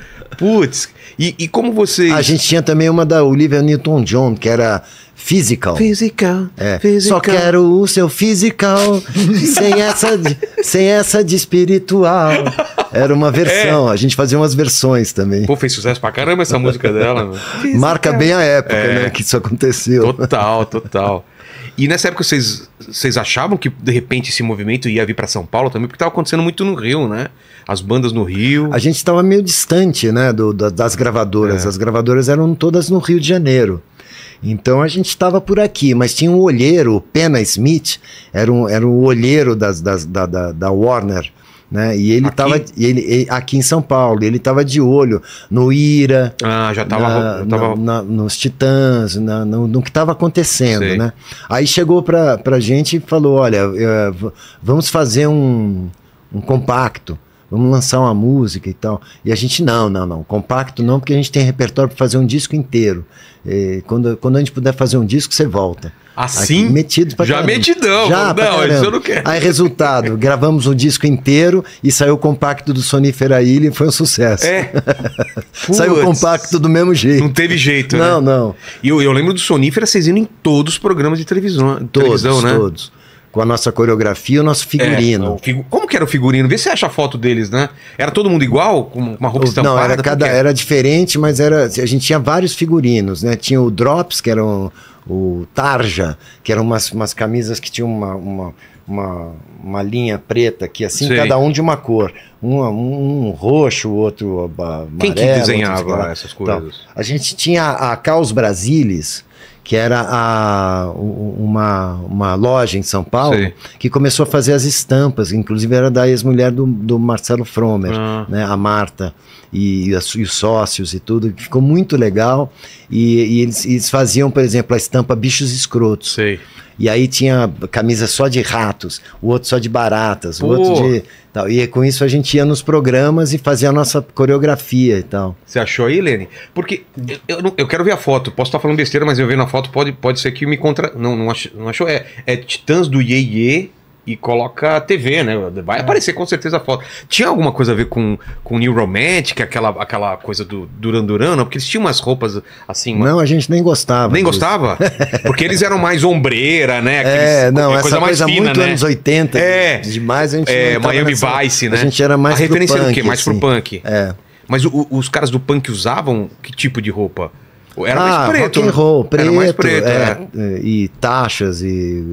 Putz. E, e como vocês. A gente tinha também uma da Olivia Newton-John, que era Physical. Physical. É. Physical. Só quero o seu physical, sem essa, de, sem essa de espiritual. Era uma versão, a gente fazia umas versões também. Pô, fez sucesso pra caramba essa música dela. Mano. Marca bem a época, É. né, que isso aconteceu. Total, total. E nessa época vocês, vocês achavam que de repente esse movimento ia vir pra São Paulo também? Porque tava acontecendo muito no Rio, né? As bandas no Rio. A gente estava meio distante, né, do, da- das gravadoras. É. As gravadoras eram todas no Rio de Janeiro. Então a gente estava por aqui, mas tinha um olheiro, o Pena Smith, era, um, era o olheiro das, das- da, da, da Warner, né? E ele Aqui? estava aqui em São Paulo, ele estava de olho no Ira, Ah, já tava. na- já tava... na- na- nos Titãs, na- no, no que estava acontecendo, Sei. né? Aí chegou pra, pra gente e falou, olha, eh, v- vamos fazer um, um compacto, vamos lançar uma música e tal. E a gente, não, não, não, compacto não, porque a gente tem repertório para fazer um disco inteiro. Eh, quando, quando a gente puder fazer um disco, você volta. Assim? Aqui, metido pra Já caramba. metidão. Já, pra não, caramba. isso eu não quero. Aí, resultado, gravamos o disco inteiro e saiu o compacto do Sonífera Ilha e foi um sucesso. É. Saiu o Putz. compacto do mesmo jeito. Não teve jeito, Não, né? não. E eu, eu lembro do Sonífera vocês indo em todos os programas de televisão, Todos, televisão né? todos. Com a nossa coreografia, o nosso figurino. É, o figu- Como que era o figurino? Vê se você acha a foto deles, né? Era todo mundo igual? Com uma roupa estampada? Não, era, Como cada, que é? era diferente, mas era, a gente tinha vários figurinos, né? Tinha o Drops, que era o, o Tarja, que eram umas, umas camisas que tinham uma, uma, uma, uma linha preta aqui, assim, Sei. cada um de uma cor. Um, um, um roxo, o outro amarelo. Quem que outro desenhava sei lá. essas Então, coisas? a gente tinha a Caos Brasilis, que era a, u- uma, uma loja em São Paulo, Sei. que começou a fazer as estampas, inclusive era da ex-mulher do, do Marcelo Fromer, Ah. né, a Marta, e, e as- e os sócios e tudo, ficou muito legal, e, e eles, eles faziam, por exemplo, a estampa Bichos Escrotos, Sei. e aí tinha camisa só de ratos, o outro só de baratas, o Pô. outro de... Tal. E com isso a gente ia nos programas e fazia a nossa coreografia e tal. Você achou aí, Lene? Porque eu, eu, não- eu quero ver a foto. Posso estar falando besteira, mas eu vendo a foto pode, pode ser que me contra... Não, não, ach, não achou? É, é Titãs do Iê Iê e coloca a T V, né? Vai aparecer com certeza a foto. Tinha alguma coisa a ver com, com New Romantic, aquela, aquela coisa do Duran Duran? Não? Porque eles tinham umas roupas assim... uma- Não, a gente nem gostava. Nem disso. gostava? Porque eles eram mais ombreira, né? É, Aqueles- não, qualquer essa coisa, mais fina, muito né? anos oitenta, É. demais a gente É, não tava Miami nessa- Vice, né? A gente era mais A referência pro era o punk, quê? Mais pro assim. punk. É. Mas o- o- os caras do punk usavam que tipo de roupa? Era ah, mais preto. rock and né? roll, preto, Era mais preto, é, é. e taxas e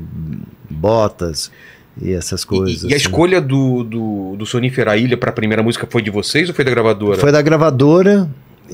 botas e essas coisas. E, e a assim. escolha do, do, do Sonífera Ilha pra primeira música foi de vocês ou foi da gravadora? Foi da gravadora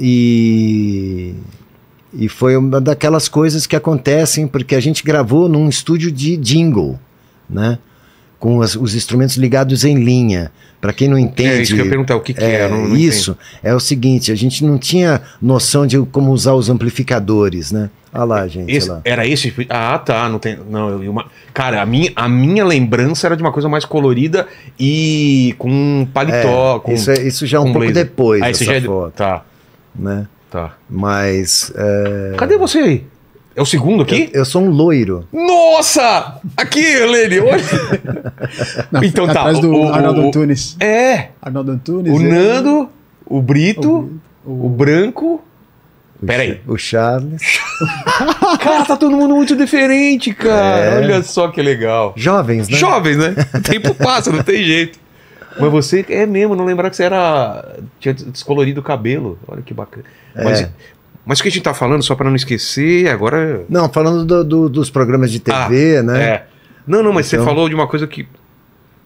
e e foi uma daquelas coisas que acontecem porque a gente gravou num estúdio de jingle, né? Com as- os instrumentos ligados em linha. Para quem não entende, É isso que eu ia perguntar, o que que é? é, Não- não isso é o seguinte, a gente não tinha noção de como usar os amplificadores, né? Olha lá, gente, Esse- olha lá. era esse? Ah, tá. Não tem. Não, eu, uma, cara, a minha, a minha lembrança era de uma coisa mais colorida e com um paletó. É, com, isso, é- isso já é um com pouco blazer. depois Ah, isso dessa já é de- foto, Tá, né? tá. Mas é, Cadê você aí? É o segundo aqui? eu, eu sou um loiro. Nossa! Aqui, Helene, olha. Na- Então tá, Atrás do o- o- Arnaldo o- Antunes. É! Arnaldo Antunes. O ele- Nando, o Brito, o- o Branco. O Pera Cha- aí. O Charles. Cara, tá todo mundo muito diferente, cara. É. Olha só que legal. Jovens, né? Jovens, né? O tempo passa, não tem jeito. Mas você é mesmo, não lembrar que você era. Tinha descolorido o cabelo. Olha que bacana. Mas, É. mas o que a gente tá falando, só pra não esquecer, agora. Não, falando do- do- dos programas de T V, Ah, né? É. Não, não, mas Então- você falou de uma coisa que.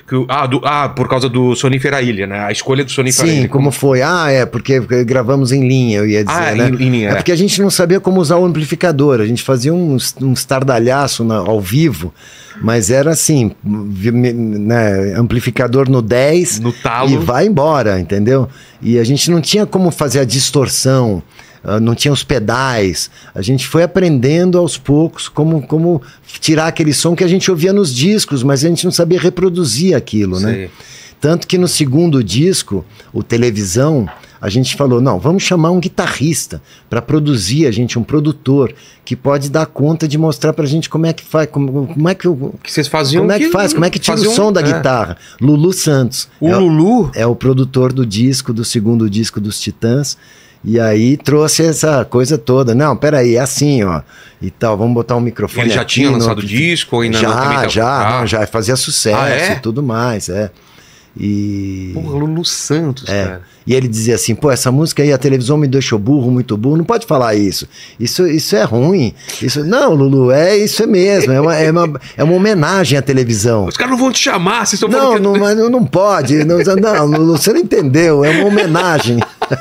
que o- ah, do- ah, por causa do Sonífera Ilha, né? A escolha do Sonífera Sim, Ilha. como foi? Ah, é, porque gravamos em linha, eu ia dizer, Ah, né? em- em linha, é é. porque a gente não sabia como usar o amplificador, a gente fazia um, um estardalhaço na- ao vivo, mas era assim, vi- me- né, amplificador no dez No talo. e vai embora, entendeu? E a gente não tinha como fazer a distorção, ah, não tinha os pedais, a gente foi aprendendo aos poucos como, como tirar aquele som que a gente ouvia nos discos, mas a gente não sabia reproduzir aquilo, né? Sei. Tanto que no segundo disco, o Televisão, a gente falou, não, vamos chamar um guitarrista para produzir a gente, um produtor, que pode dar conta de mostrar pra gente como é que faz, como, como é que, o- Que vocês faziam. como é que faz, como é que tira o faziam- som da é. guitarra. Lulu Santos. O é, Lulu. é o produtor do disco, do segundo disco dos Titãs. E aí trouxe essa coisa toda. Não, peraí, é assim, ó. E tal, vamos botar um microfone Ele já aqui tinha no lançado outro- disco ou ainda não? Também Já, tá- já, Ah. não, já fazia sucesso Ah, é? e tudo mais, é. E... Porra, Lulu Santos, É. cara. E ele dizia assim, pô, essa música aí, a televisão me deixou burro, muito burro, não pode falar isso. Isso, isso é ruim. Isso, não, Lulu, é isso é mesmo. É uma, é uma, é uma homenagem à televisão. Os caras não vão te chamar, vocês estão Não, falando que... não, mas não pode. Não, não, Lulu, você não entendeu. É uma homenagem.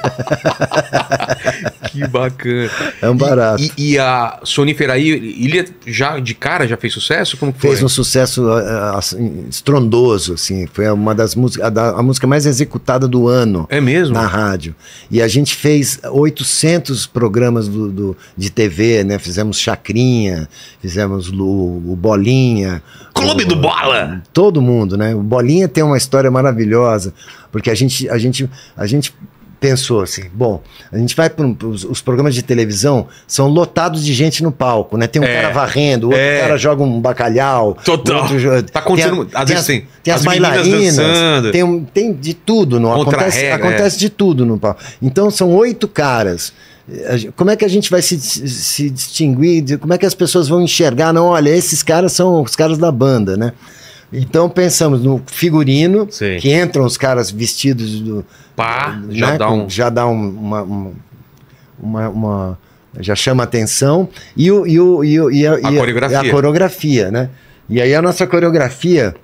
Que bacana. É um barato. E, e a Sonífera Ilha já de cara já fez sucesso? Como que foi? Fez um sucesso ah, assim, estrondoso, assim. Foi uma das músicas, a, da- a música mais executada do ano. É mesmo? Na rádio. E a gente fez oitocentos programas do, do- de T V, né? Fizemos Chacrinha, fizemos o, o Bolinha. Clube o- do Bola! Todo mundo, né? O Bolinha tem uma história maravilhosa, porque a gente, a gente, a gente pensou assim, bom, a gente vai para os, os programas de televisão são lotados de gente no palco, né? Tem um É, cara varrendo, o outro é. cara joga um bacalhau. Total. o outro jo- Tá acontecendo- tem a- às tem vezes as, tem tem as, as meninas bailarinas, dançando. tem, um- tem de tudo, não Contra a acontece, regra, acontece de tudo no palco. Então são oito caras. A gen- Como é que a gente vai se, se distinguir? de- Como é que as pessoas vão enxergar? Não, olha, esses caras são os caras da banda, né? Então pensamos no figurino, Sei. que entram os caras vestidos do. Pá, né, já dá com- um... já dá um- uma, uma, uma- uma- já chama atenção e, o, e, o, e, o, e, a, A e coreografia. e a coreografia, né? E aí a nossa coreografia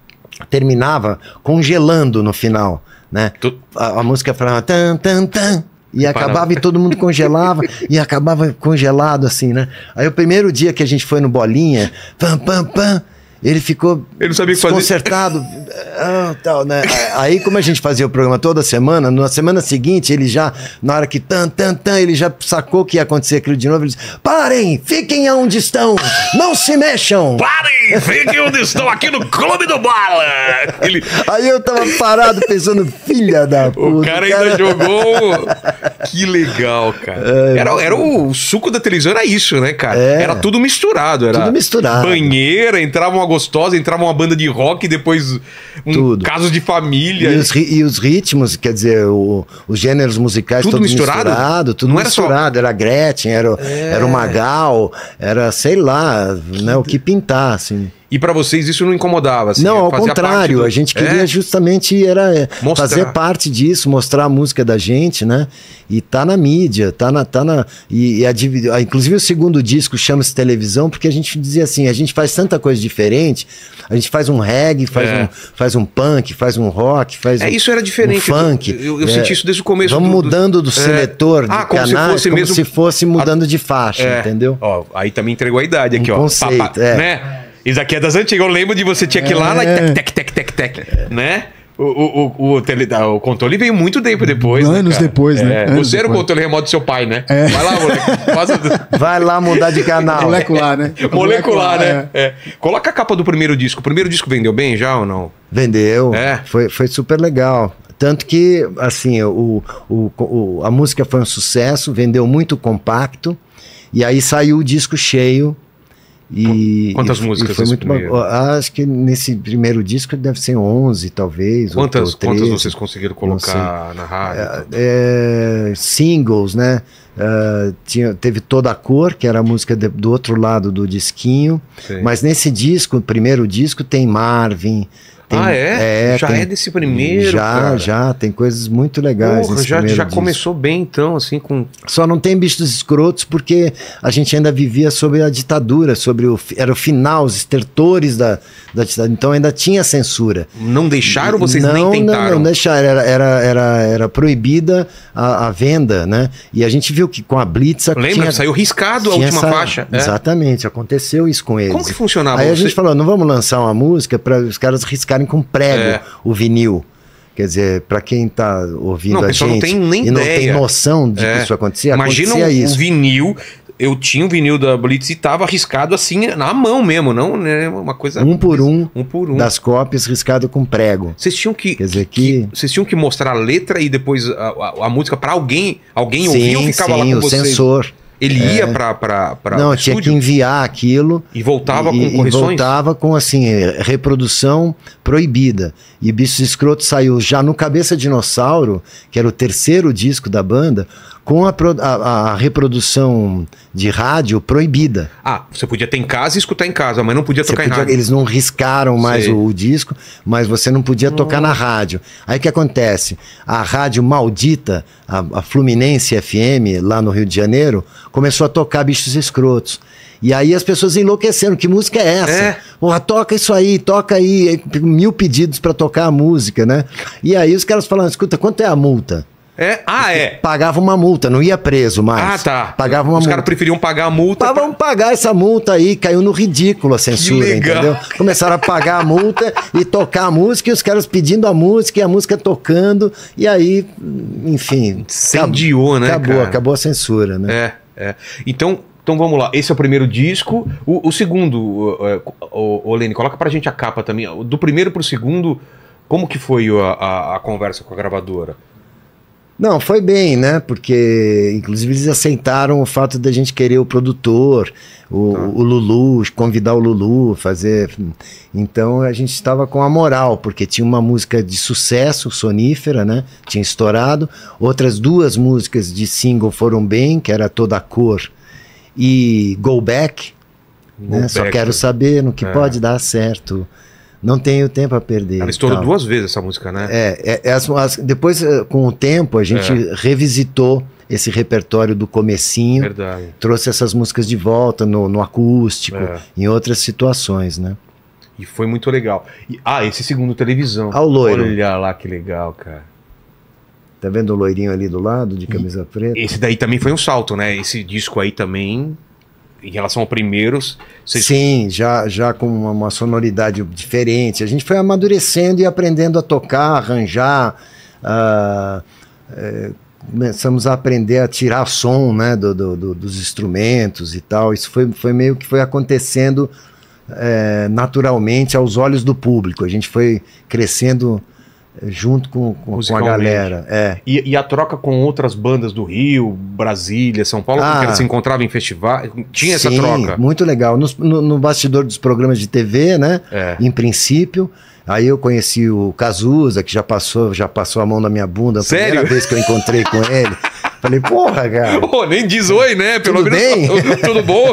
terminava congelando no final, né? Tu- A, a música falava tan, tan, tan, e Parava. acabava e todo mundo congelava e acabava congelado assim, né? Aí o primeiro dia que a gente foi no Bolinha, pam, pam, pam, ele ficou Ele não sabia o que fazer. desconcertado, ah, tal, né? Aí como a gente fazia o programa toda semana, na semana seguinte ele já, na hora que tan, tan, tan, ele já sacou que ia acontecer aquilo de novo, ele disse, parem, fiquem onde estão, não se mexam. Parem! Fiquem onde estão aqui no Clube do Bola! Ele... Aí eu tava parado pensando, filha da puta. O cara ainda jogou. Que legal, cara. Era, era o, o suco da televisão, era isso, né, cara? É. Era tudo misturado. Era Tudo misturado. Banheira, entrava uma gostosa, entrava uma banda de rock, depois um Tudo. casos de família. E os, ri- e os ritmos, quer dizer, o- os gêneros musicais Tudo todos misturado? misturado, tudo Não era só- misturado. Era Gretchen, era, o- era o Magal, era, sei lá, né, o que pintar, assim. E pra vocês isso não incomodava? Assim, Não, ao fazia contrário, parte do- a gente queria É? justamente era é, Mostrar. fazer parte disso, mostrar a música da gente, né? E tá na mídia, tá na. Tá na e, e a divi- a- inclusive o segundo disco chama-se Televisão, porque a gente dizia assim: a gente faz tanta coisa diferente, a gente faz um reggae, faz, É. um, faz um punk, faz um rock, faz É, um, isso era diferente. um funk. Eu, eu É, senti isso desde o começo. Vamos do- do- mudando do É. seletor de Ah, como se canais, fosse como mesmo- se fosse mudando de faixa, É. entendeu? Ó, aí também entregou a idade aqui, Um ó. conceito, é. Né? Isso aqui é das antigas. Eu lembro de você tinha que ir lá na É. tec, tec, tec, tec, tec, né? O, o, o, o, tele, ah, o controle veio muito tempo depois. né, Anos cara? depois, né? É, Anos você era o depois. controle remoto do seu pai, né? É. Vai lá, moleque. Faz o- Vai lá mudar de canal. Molecular, né? Molecular, né? é. É. Coloca a capa do primeiro disco. O primeiro disco vendeu bem já ou não? Vendeu, É. foi, foi super legal. Tanto que, assim, o, o, o- a música foi um sucesso, vendeu muito compacto, e aí saiu o disco cheio. E, Quantas e, músicas e foi esse muito primeiro? ba- ah, Acho que nesse primeiro disco deve ser onze, talvez. ou- Quantas, ou treze. quantas vocês conseguiram colocar na rádio? É, singles, né? Ah, tinha, teve Toda a Cor, que era a música de- do outro lado do disquinho. Sei. Mas nesse disco, o primeiro disco, tem Marvin, Tem- ah, é? é, já tem- é desse primeiro, Já, cara. já, tem coisas muito legais Porra, nesse já primeiro já disco. começou bem, então, assim, com... Só não tem Bichos Escrotos porque a gente ainda vivia sobre a ditadura, sobre o, era o final, os estertores da, da ditadura, então ainda tinha censura. Não deixaram ou vocês não, nem tentaram? Não, não deixaram, era, era, era, era proibida a, a venda, né? E a gente viu que com a Blitz... Lembra? tinha, Saiu riscado a tinha última essa- faixa. É. Exatamente, aconteceu isso com eles. Como que funcionava? Aí a Você- gente falou, não vamos lançar uma música para os caras riscarem com prego É. o vinil. Quer dizer, para quem tá ouvindo Não, o a pessoal gente não tem nem e não ideia. tem noção de É. que isso acontecia, Imagina acontecia o, isso. o vinil. Eu tinha o vinil da Blitz e tava riscado assim na mão mesmo, não né, uma coisa. Um por um, Um por um. das cópias riscado com prego. Vocês tinham que, Quer dizer que- vocês tinham que mostrar a letra e depois a, a- a música pra alguém. Alguém ouvia ou Sim, ficava sim, lá com o vocês? sensor. Ele ia pra, pra, pra Não, o tinha que estúdio enviar aquilo. e voltava e, com e correções? voltava com, assim, eh, reprodução proibida. E Bichos Escrotos saiu já no Cabeça Dinossauro, que era o terceiro disco da banda, com a, pro- a- a reprodução de rádio proibida. Ah, você podia ter em casa e escutar em casa, mas não podia Você tocar em podia- rádio. eles não riscaram mais Sei. o, o disco, mas você não podia tocar na rádio. Aí o que acontece? A rádio maldita, a, a Fluminense F M, lá no Rio de Janeiro, começou a tocar Bichos Escrotos. E aí as pessoas enlouqueceram. Que música é essa? É. Porra, toca isso aí, toca aí. Aí, mil pedidos para tocar a música, né? E aí os caras falaram, escuta, quanto é a multa? É? Ah, é. Pagava uma multa, não ia preso mais. Ah, tá. Pagava uma Os multa. caras preferiam pagar a multa. Pá, pra- vamos pagar essa multa aí, caiu no ridículo a censura, legal. entendeu? Começaram a pagar a multa e tocar a música, e os caras pedindo a música, e a música tocando, e aí, enfim... Incendiou, né, Acabou, cara? acabou a censura, né? É, é. Então, então vamos lá. Esse é o primeiro disco. O, o segundo, o, o, o Lene, coloca pra gente a capa também. Do primeiro pro segundo, como que foi a, a, a conversa com a gravadora? Não, foi bem, né? Porque, inclusive, eles aceitaram o fato da gente querer o produtor, o, Tá. o Lulu, convidar o Lulu, fazer... Então, a gente estava com a moral, porque tinha uma música de sucesso, Sonífera, né? Tinha estourado. Outras duas músicas de single foram bem, que era Toda a Cor e Go Back, né? Go Só Back. quero saber no que É. pode dar certo. Não tenho tempo a perder. Ela estourou tal. duas vezes essa música, né? É, é, é as- as- depois, eh, com o tempo, a gente É. revisitou esse repertório do comecinho, Verdade. trouxe essas músicas de volta no, no acústico, É. em outras situações, né? E foi muito legal. E- ah, esse segundo televisão. Ah, o loiro. Olha lá que legal, cara. Tá vendo o loirinho ali do lado, de camisa preta? Esse daí também foi um salto, né? Esse disco aí também, em relação ao primeiro, vocês... Sim, já, já com uma, uma sonoridade diferente. A gente foi amadurecendo e aprendendo a tocar, arranjar. ah, é, começamos a aprender a tirar som, né, do, do- do- dos instrumentos e tal. Isso foi, foi meio que foi acontecendo é, naturalmente aos olhos do público. A gente foi crescendo é, junto com, com, com a Musicalmente. galera. É. E, e a troca com outras bandas do Rio, Brasília, São Paulo, Ah. porque elas se encontravam em festival, tinha essa Sim, troca. muito legal. Nos- No, no bastidor dos programas de T V, né? É. Em princípio. Aí eu conheci o Cazuza, que já passou, já passou a mão na minha bunda a Sério? primeira vez que eu encontrei com ele. Falei, porra, cara. Pô, nem diz oi, né? Pelo Tudo menos bem? tudo bom.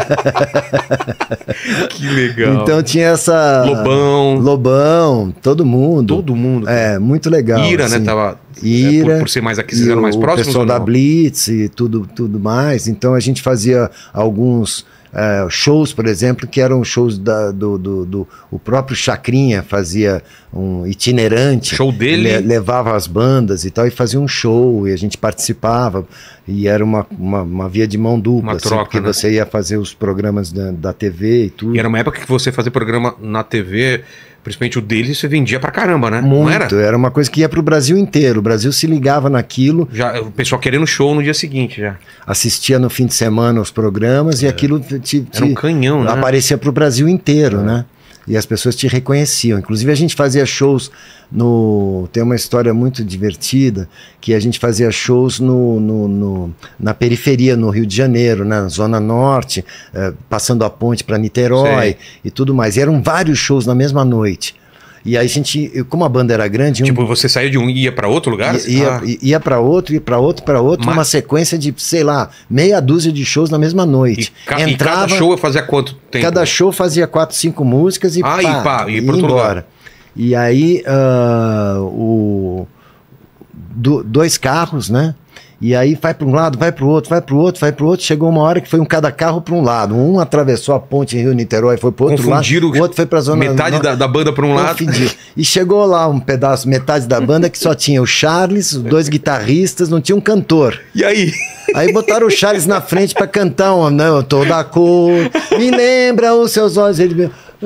Que legal. Então tinha essa. Lobão. Lobão, todo mundo. Todo mundo. É, muito legal. Ira, assim. né? Tava. Ira, é, por, por ser mais aqui, e vocês eram mais o próximos. pessoal ou da não? Blitz e tudo, tudo mais. Então a gente fazia alguns é, shows, por exemplo, que eram shows da, do, do, do- o próprio Chacrinha fazia um itinerante. Show dele? Le- levava as bandas e tal e fazia um show e a gente participava e era uma, uma, uma via de mão dupla, Uma assim, troca, porque né? você ia fazer os programas da, da T V e tudo. E era uma época que você fazia programa na T V, principalmente o dele, você vendia pra caramba, né? Não era? Muito, era uma coisa que ia pro Brasil inteiro. O Brasil se ligava naquilo, Já, o pessoal querendo show no dia seguinte já. assistia no fim de semana os programas e aquilo te, te- Era um canhão, né? aparecia pro Brasil inteiro, né? E as pessoas te reconheciam. Inclusive a gente fazia shows no... Tem uma história muito divertida, que a gente fazia shows no, no- no- na periferia, no Rio de Janeiro, na Zona Norte, eh, passando a ponte para Niterói Sei. e tudo mais. E eram vários shows na mesma noite. E aí a gente, eu- como a banda era grande... um- Tipo, você saiu de um e ia pra outro lugar? Ia, ia, Ah, ia para outro, ia para outro, para outro, Mas- uma sequência de, sei lá, meia dúzia de shows na mesma e, noite. ca- e cada show fazia quanto tempo? cada show fazia quatro, cinco músicas e Ah, e pá, ia ia pra outro embora. E aí, uh, o, do, dois carros, né? E aí vai para um lado, vai para o outro, vai para o outro, vai para o outro. Chegou uma hora que foi um cada carro para um lado. Um atravessou a ponte em Rio-Niterói, foi para o outro lado. O outro foi para a zona... Metade no... da, da banda para um lado. E chegou lá um pedaço, metade da banda, que só tinha o Charles, os dois guitarristas, não tinha um cantor. E aí? Aí botaram o Charles na frente para cantar um, não, toda a cor, me lembra os seus olhos. Ele...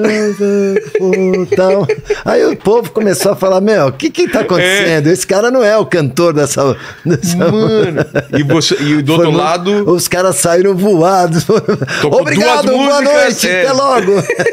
Então, aí o povo começou a falar, meu, o que que tá acontecendo? É. Esse cara não é o cantor dessa... dessa... Mano, e, você, e do outro Foi, lado... Os caras saíram voados. Obrigado, boa noite, é. Até logo.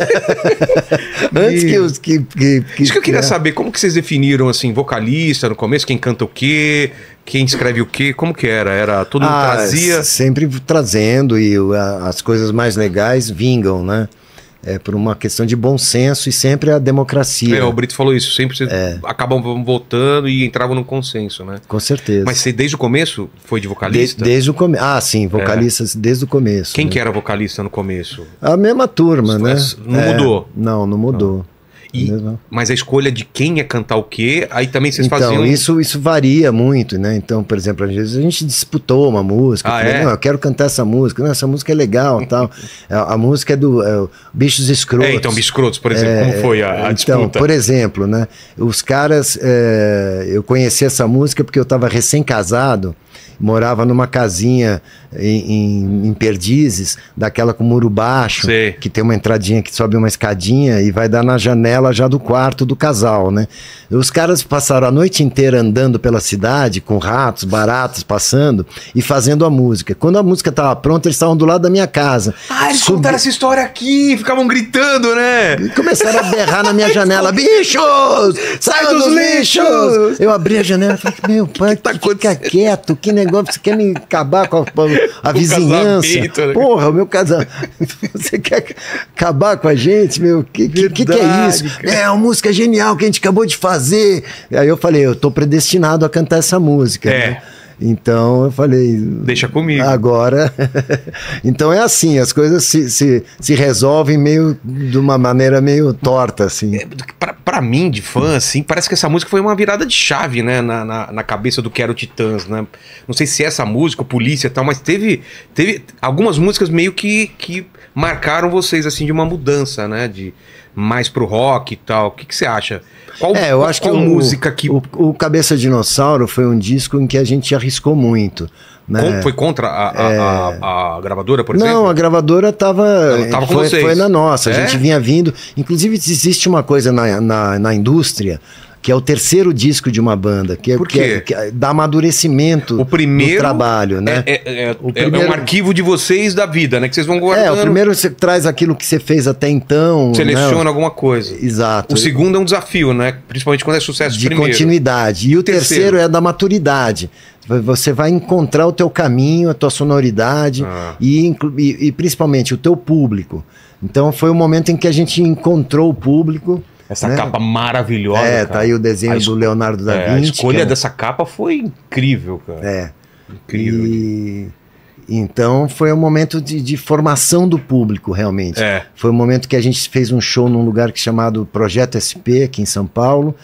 Antes que os... Que, que, que, Isso que eu queria é. saber, como que vocês definiram, assim, vocalista no começo, quem canta o quê, quem escreve o quê, como que era? Era todo mundo ah, trazia... Sempre trazendo, e a, as coisas mais legais vingam, né? É por uma questão de bom senso e sempre a democracia. É, o Brito falou isso, sempre vocês é. acabam votando e entravam num consenso, né? Com certeza. Mas você desde o começo foi de vocalista? De, desde o começo. Ah, sim, vocalistas é. desde o começo. Quem né? que era vocalista no começo? A mesma turma, né? Não é. mudou? Não, não mudou. Não. E, mas a escolha de quem ia cantar o quê, aí também vocês então, faziam... Então, isso, isso varia muito, né? Então, por exemplo, às vezes a gente disputou uma música. Ah, falei, é? não, eu quero cantar essa música. Não, essa música é legal tal. A, a música é do é, Bichos Escrotos. É, então, Bichos Escrotos, por exemplo, é, como foi a, a então, disputa? Então, por exemplo, né? Os caras... É, eu conheci essa música porque eu estava recém-casado, morava numa casinha em, em, em Perdizes, daquela com muro baixo, Sei. que tem uma entradinha que sobe uma escadinha e vai dar na janela já do quarto do casal, né? Os caras passaram a noite inteira andando pela cidade, com ratos, baratos passando e fazendo a música. Quando a música estava pronta, eles estavam do lado da minha casa. Ah, eles Subi... contaram essa história aqui, ficavam gritando, né? E começaram a berrar na minha janela, bichos! Sai dos lixos! Eu abri a janela e falei, meu pai, que tá fica quieto, que negócio, você quer me acabar com a, a vizinhança? Né? Porra, o meu casamento, você quer acabar com a gente, meu? Que que, que, que é isso? Cara. É uma música genial que a gente acabou de fazer. Aí eu falei, eu tô predestinado a cantar essa música. É. Né? Então eu falei... Deixa comigo. Agora... Então é assim, as coisas se, se, se resolvem meio de uma maneira meio torta, assim. É, pra, pra mim, de fã, assim, parece que essa música foi uma virada de chave, né? Na, na, na cabeça do Quero Titãs, né? Não sei se é essa música, Polícia e tal, mas teve, teve algumas músicas meio que, que marcaram vocês, assim, de uma mudança, né? De mais pro rock e tal. O que, que você acha? Qual, é, eu qual, acho qual que música o, que... O, o Cabeça Dinossauro foi um disco em que a gente arriscou muito. Né? Com, foi contra a, a, é... a, a gravadora, por exemplo? Não, a gravadora estava tava com foi, vocês. foi na nossa, a é? gente vinha vindo. Inclusive existe uma coisa na, na, na indústria que é o terceiro disco de uma banda, que é, Por que quê? é, que é dá amadurecimento o primeiro do trabalho, né? É, é, é, o primeiro... é um arquivo de vocês da vida, né? Que vocês vão guardando. É, o primeiro você traz aquilo que você fez até então. Seleciona né? alguma coisa. Exato. O segundo é um desafio, né? Principalmente quando é sucesso de primeiro. continuidade. E o terceiro. terceiro é da maturidade. Você vai encontrar o teu caminho, a tua sonoridade ah. e, e, e principalmente o teu público. Então foi o momento em que a gente encontrou o público. Essa né? capa maravilhosa. É, cara. tá aí o desenho es... do Leonardo da é, Vinci. A escolha é... dessa capa foi incrível, cara. É. Incrível. E... Então foi um momento de, de formação do público, realmente. É. Foi um momento que a gente fez um show num lugar chamado Projeto S P, aqui em São Paulo.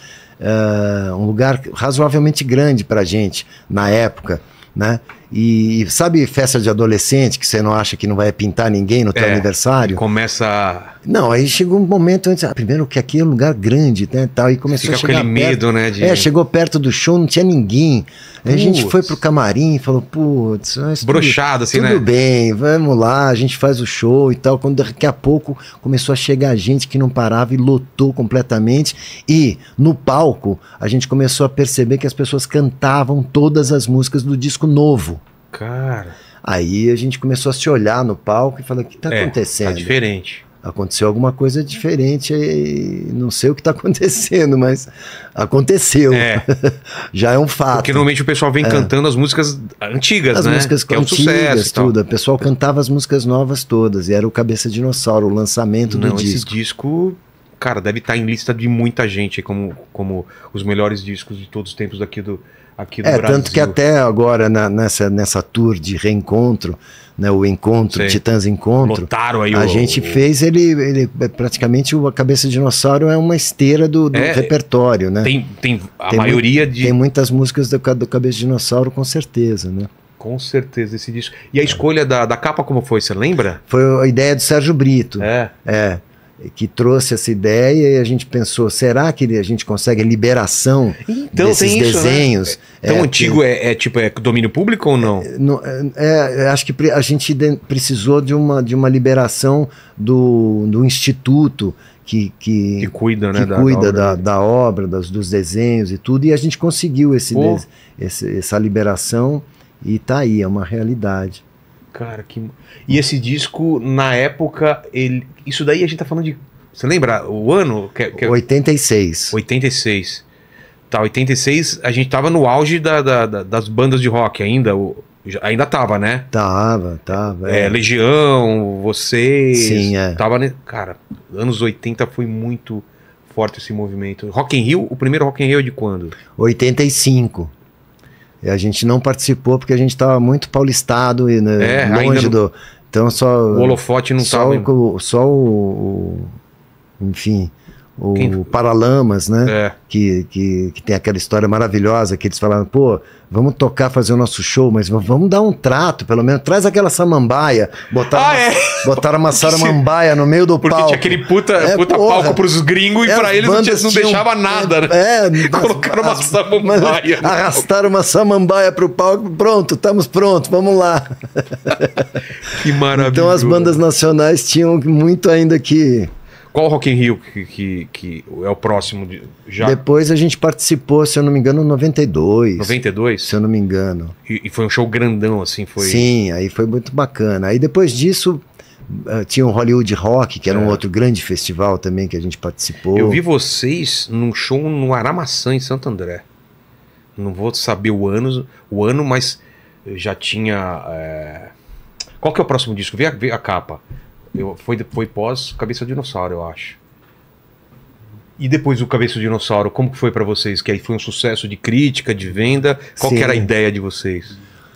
Uh, um lugar razoavelmente grande pra gente, na época, né? E sabe festa de adolescente que você não acha que não vai pintar ninguém no teu é, aniversário? Começa a... Não, aí chegou um momento antes, ah, primeiro que aqui é um lugar grande, né, tal, e começou Fica a chegar aquele perto, medo, né? De... É, chegou perto do show, não tinha ninguém. Aí a gente foi pro camarim e falou, putz, mas broxado assim, tudo né? Tudo bem, vamos lá, a gente faz o show e tal. Quando daqui a pouco começou a chegar gente que não parava e lotou completamente. E no palco a gente começou a perceber que as pessoas cantavam todas as músicas do disco novo. Cara. Aí a gente começou a se olhar no palco e falou, o que tá é, acontecendo? Tá diferente. Aconteceu alguma coisa diferente e não sei o que está acontecendo, mas aconteceu. É. Já é um fato. Porque normalmente o pessoal vem é. cantando as músicas antigas, as né? As músicas que antigas, é um sucesso, tudo. O pessoal cantava as músicas novas todas. E era o Cabeça Dinossauro, o lançamento não, do esse disco. disco cara, deve estar em lista de muita gente, como, como os melhores discos de todos os tempos daqui do, aqui do É, Brasil. tanto que até agora, na- nessa, nessa tour de reencontro, né, o Encontro, Sei. Titãs Encontro, Lotaram aí a o- gente o- fez ele, ele é praticamente o A Cabeça de Dinossauro é uma esteira do, do É, repertório, né? Tem, tem a Tem maioria mu- de... Tem muitas músicas do, Ca- do Cabeça de Dinossauro, com certeza, né? Com certeza, esse disco. E a escolha da, da capa como foi, você lembra? Foi a ideia do Sérgio Brito. É. É, que trouxe essa ideia e a gente pensou, será que a gente consegue a liberação Então, desses tem isso, né? desenhos? Tão É, antigo é, é tipo, é domínio público ou não? que- no- é, é, acho que pre- a gente de- precisou de uma, de uma liberação do, do instituto que, que, Que cuida, né? que da- cuida da obra da, dele. da obra, das- dos desenhos e tudo, e a gente conseguiu esse, Pô. des- esse- essa liberação e tá aí, é uma realidade. Cara, que. E esse disco, na época, ele. Isso daí a gente tá falando de. Você lembra o ano? Que, que... oitenta e seis. oitenta e seis. Tá, oitenta e seis, a gente tava no auge da, da- da- das bandas de rock ainda. O... já- Ainda tava, né? Tava, tava. É, é. Legião, vocês. Sim, é. Tava, ne- cara, anos oitenta foi muito forte esse movimento. Rock in Rio, o primeiro Rock in Rio é de quando? oitenta e cinco. E a gente não participou porque a gente estava muito paulistado e né, É, ainda longe não- do. Então só. O holofote não só, tava. em- o, só o, o- Enfim. O Quem- Paralamas, né? É. Que, que, que tem aquela história maravilhosa que eles falaram, pô, vamos tocar, fazer o nosso show, mas v- vamos dar um trato, pelo menos. Traz aquela samambaia. Botaram, Ah, uma, é? botaram uma samambaia no meio do Porque palco. tinha aquele puta, É, puta porra. palco pros gringos e É, pra as eles não, tinha- bandas não tinham- deixava nada, né? É, das- Colocaram uma as- samambaia. mas Arrastaram uma samambaia pro palco, pronto, estamos prontos, vamos lá. Que maravilha. Então as bandas nacionais tinham muito ainda que... Qual Rock in Rio que, que, que é o próximo? De, já? Depois a gente participou, se eu não me engano, em noventa e dois. noventa e dois? Se eu não me engano. E, e foi um show grandão, assim, foi... Sim, aí foi muito bacana. Aí depois disso, eh, tinha o Hollywood Rock, que era um É. outro grande festival também que a gente participou. Eu vi vocês num show no Aramaçã, em Santo André. Não vou saber o ano, o ano mas já tinha... é, Qual que é o próximo disco? Vê a, vê a capa. Eu, foi, foi pós Cabeça de Dinossauro, eu acho. E depois do Cabeça de Dinossauro, como que foi pra vocês? Que aí foi um sucesso de crítica, de venda? Qual que Sim. era a ideia de vocês?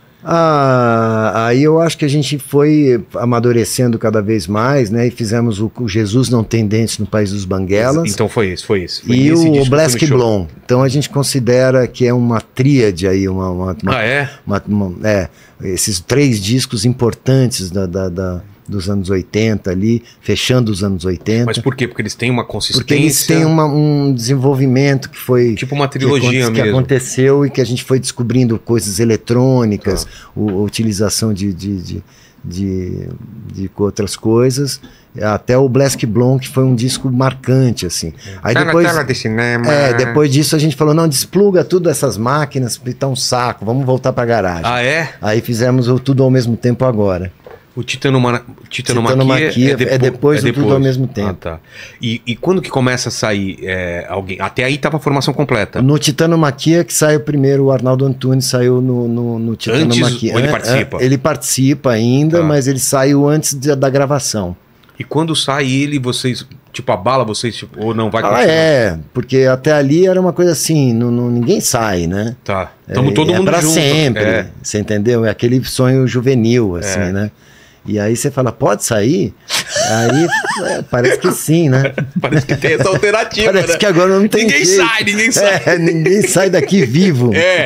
Ah, aí eu acho que a gente foi amadurecendo cada vez mais, né? E fizemos o, o Jesus Não Tem Dentes no País dos Banguelas. Então foi esse, foi esse. Foi E esse disco o que Blask foi no show. Blom. Então a gente considera que é uma tríade aí, uma, uma, uma- Ah, é? uma- uma- é, esses três discos importantes da, da- da- dos anos oitenta ali, fechando os anos oitenta. Mas por quê? Porque eles têm uma consistência... Porque eles têm uma- um desenvolvimento que foi. Tipo uma que, trilogia aconte- que mesmo. aconteceu e que a gente foi descobrindo coisas eletrônicas, Tá. o- a utilização de, de, de, de, de outras coisas, até o Blask Blom, que foi um disco marcante, assim. Aí Tá na depois, tela de cinema. é, depois disso a gente falou, não, despluga tudo essas máquinas, tá um saco, vamos voltar pra garagem. Ah, é? Aí fizemos o Tudo ao Mesmo Tempo agora. O Titanomaquia, Titanomaquia Titanomaquia é depois do Tudo ao Mesmo Tempo. Ah, tá. E, e quando que começa a sair é, alguém? Até aí tava a formação completa. No Titanomaquia que saiu primeiro, o Arnaldo Antunes saiu no, no, no Titanomaquia. ou ele É, participa? é, ele participa ainda, Tá. mas ele saiu antes de- da gravação. E quando sai ele, vocês, tipo, abala vocês, tipo, ou não vai Ah, continuar? é, porque até ali era uma coisa assim, não, não- ninguém sai, né? Tá. Tamo é, todo é mundo pra junto. sempre, É. você entendeu? É aquele sonho juvenil, assim, É. né? E aí você fala, pode sair? Aí é, parece que sim, né? Parece que tem essa alternativa, Parece né? que agora não tem Ninguém jeito. sai, ninguém sai. É, ninguém sai daqui vivo. É.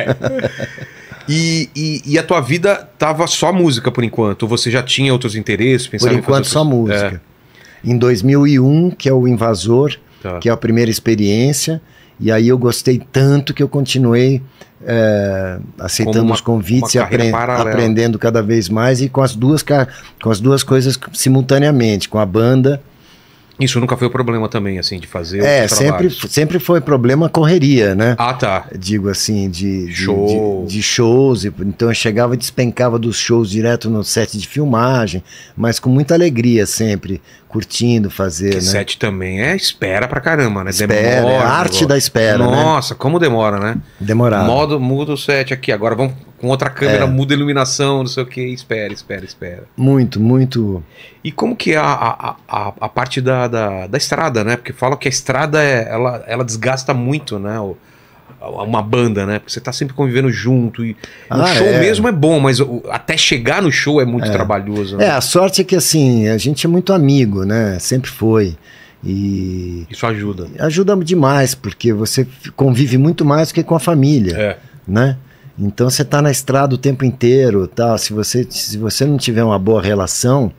E, e, e a tua vida tava só música por enquanto? Ou você já tinha outros interesses? Por pensava em enquanto fazer só outros- música. Em dois mil e um, que é o Invasor, Tá. que é a primeira experiência, e aí eu gostei tanto que eu continuei é, aceitando Como uma- os convites uma e apren- carreira paralela. aprendendo cada vez mais e com as duas ca- com as duas coisas simultaneamente, com a banda. Isso nunca foi o problema também, assim, de fazer É, outros sempre, trabalhos. sempre foi problema correria, né? Ah, tá. Digo assim, de, de, Show. de, de shows. e- Então eu chegava e despencava dos shows direto no set de filmagem, mas com muita alegria sempre, curtindo fazer, Que né? set também é espera pra caramba, né? Espera, é a o arte negócio. da espera, né? Nossa, como demora, né? Demorado. Modo, muda o set aqui. Agora vamos com outra câmera É. muda a iluminação, não sei o que, espera, espera, espera. Muito, muito. E como que é a, a, a, a parte da, da, da estrada, né? Porque falam que a estrada, é, ela, ela desgasta muito, né? O, uma banda, né? Porque você tá sempre convivendo junto. E o Ah, show é. mesmo é bom, mas o- até chegar no show é muito É. trabalhoso. Né? É, a sorte é que assim, a gente é muito amigo, né? Sempre foi. E Isso ajuda. ajuda demais, porque você convive muito mais do que com a família, É. né? Então você tá na estrada o tempo inteiro, tal. Se você, se você não tiver uma boa relação,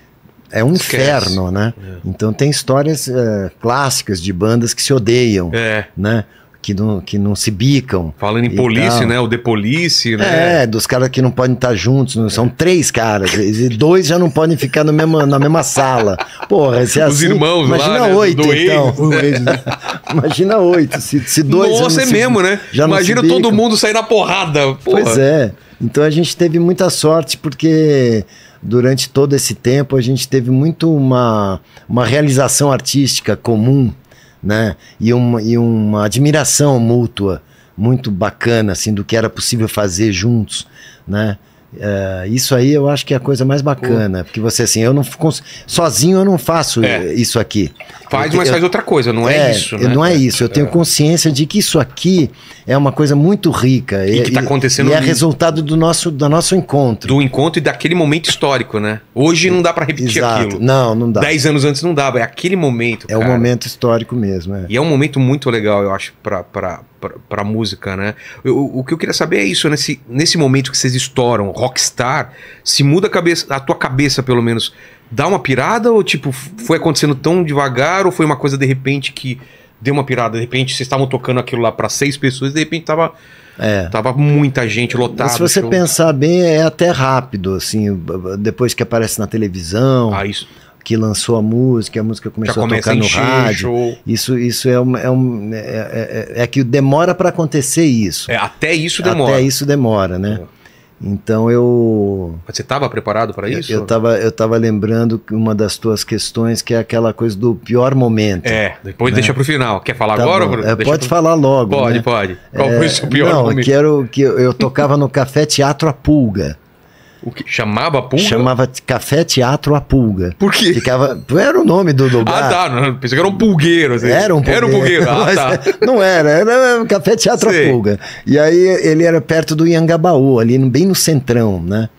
é um Esquece. inferno, né? Então tem histórias eh, clássicas de bandas que se odeiam, É. né? Que não, que não se bicam. Falando em E Police, tal. né? O The Police, né? É, dos caras que não podem estar juntos, não, são três caras, e dois já não podem ficar no mesmo, na mesma sala. Porra, se é Os assim, irmãos lá, imagina né, oito, do então. ex, Imagina oito, se, se dois já Nossa, não é se- mesmo, né? já não Imagina se todo bicam. mundo sair na porrada. Porra. Pois é. Então a gente teve muita sorte porque durante todo esse tempo a gente teve muito uma, uma realização artística comum, né? E uma, e uma admiração mútua muito bacana, assim, do que era possível fazer juntos, né? É, isso aí eu acho que é a coisa mais bacana, porque você assim, eu não cons- sozinho eu não faço É. isso aqui. Faz, Eu- mas eu- faz outra coisa, não é, isso, né? Não é isso. Eu tenho consciência de que isso aqui é uma coisa muito rica E que tá acontecendo e é no- resultado do nosso, do nosso encontro. Do encontro e daquele momento histórico, né? Hoje não dá pra repetir Exato. aquilo. Não, não dá. Dez anos antes não dava, é aquele momento, É o cara. momento histórico mesmo. É. E é um momento muito legal, eu acho, pra, pra, pra, pra música, né? Eu- O, o que eu queria saber é isso, nesse, nesse momento que vocês estouram, rockstar, se muda a, cabeça, a tua cabeça, pelo menos, dá uma pirada ou, tipo, foi acontecendo tão devagar ou foi uma coisa, de repente, que deu uma pirada? De repente, vocês estavam tocando aquilo lá pra seis pessoas e, de repente, tava, É. tava muita gente lotada. Mas se você show. pensar bem, é até rápido, assim, b- b- depois que aparece na televisão, Ah, isso que lançou a música, a música já começou a começa a tocar no encher rádio. show. Isso, isso é, um, é, um, é, é- é que demora para acontecer isso. É, até isso demora. Até isso demora, né? Então eu Mas você tava preparado pra isso? Eu tava, eu tava lembrando que uma das tuas questões, que é aquela coisa do pior momento. É, depois deixa pro final. Quer falar Tá agora? bom. Bruno? É, Deixa pode pro- falar logo. Pode, né? pode. Qual É, foi o seu pior não, momento? que era o que eu, eu tocava no Café Teatro A Pulga. O que? Chamava a pulga? Chamava Café Teatro A Pulga. Por quê? Ficava, era o nome do Ah, lugar. tá. Não, pensei que era um pulgueiro. Assim. Era um pulgueiro. Era um pulgueiro. Ah, Mas tá. Não era, era um Café Teatro Sei. A Pulga. E aí ele era perto do Iangabaú, ali no- bem no centrão, né?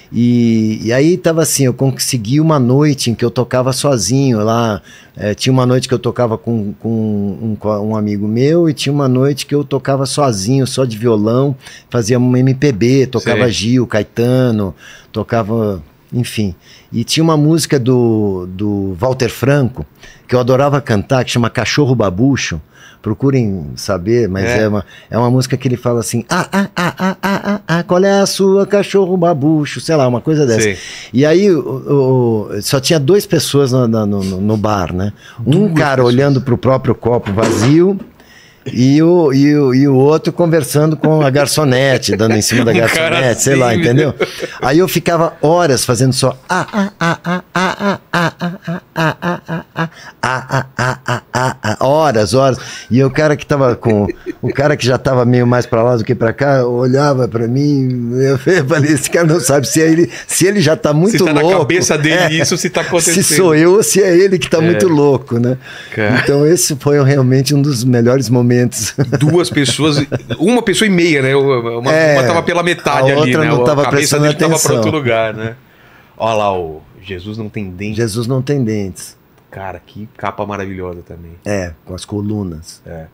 E, e aí tava assim, eu consegui uma noite em que eu tocava sozinho lá. Eh, tinha uma noite que eu tocava com, com um, co- um amigo meu e tinha uma noite que eu tocava sozinho, só de violão, fazia um M P B, tocava Sei. Gil, Caetano, tocava, enfim. E tinha uma música do, do Walter Franco, que eu adorava cantar, que chama Cachorro Babucho. Procurem saber, mas É. é, uma, é uma música que ele fala assim: ah, ah, ah, ah, ah, ah, ah, qual é a sua, cachorro babucho? Sei lá, uma coisa dessa. Sei. E aí o- o- só tinha duas pessoas no, no, no- no bar, né? Um Duas cara pessoas. olhando pro próprio copo vazio. E o, e, o, e o outro conversando com a garçonete, dando em cima da Um cara garçonete, sei lá, assim, entendeu? Aí eu ficava horas fazendo só ah, ah, ah, ah, ah, ah, ah, ah, ah, ah, ah, ah, ah, ah, ah, ah, ah, ah, horas, horas. E o cara que tava com. O cara que já tava meio mais pra lá do que pra cá, olhava pra mim, eu falei, esse cara não sabe se é ele, se ele já tá muito se tá louco. na cabeça dele é, isso, se tá acontecendo. Se sou eu ou se é ele que tá muito louco, né? Cara. Então esse foi realmente um dos melhores momentos. Duas pessoas, uma pessoa e meia, né? Uma, É, uma tava pela metade a ali, outra né? não tava a cabeça prestando dele tava pra atenção. outro lugar, né? Olha lá, o Jesus não tem dente. Jesus não tem dentes. Cara, que capa maravilhosa também. É, com as colunas. É.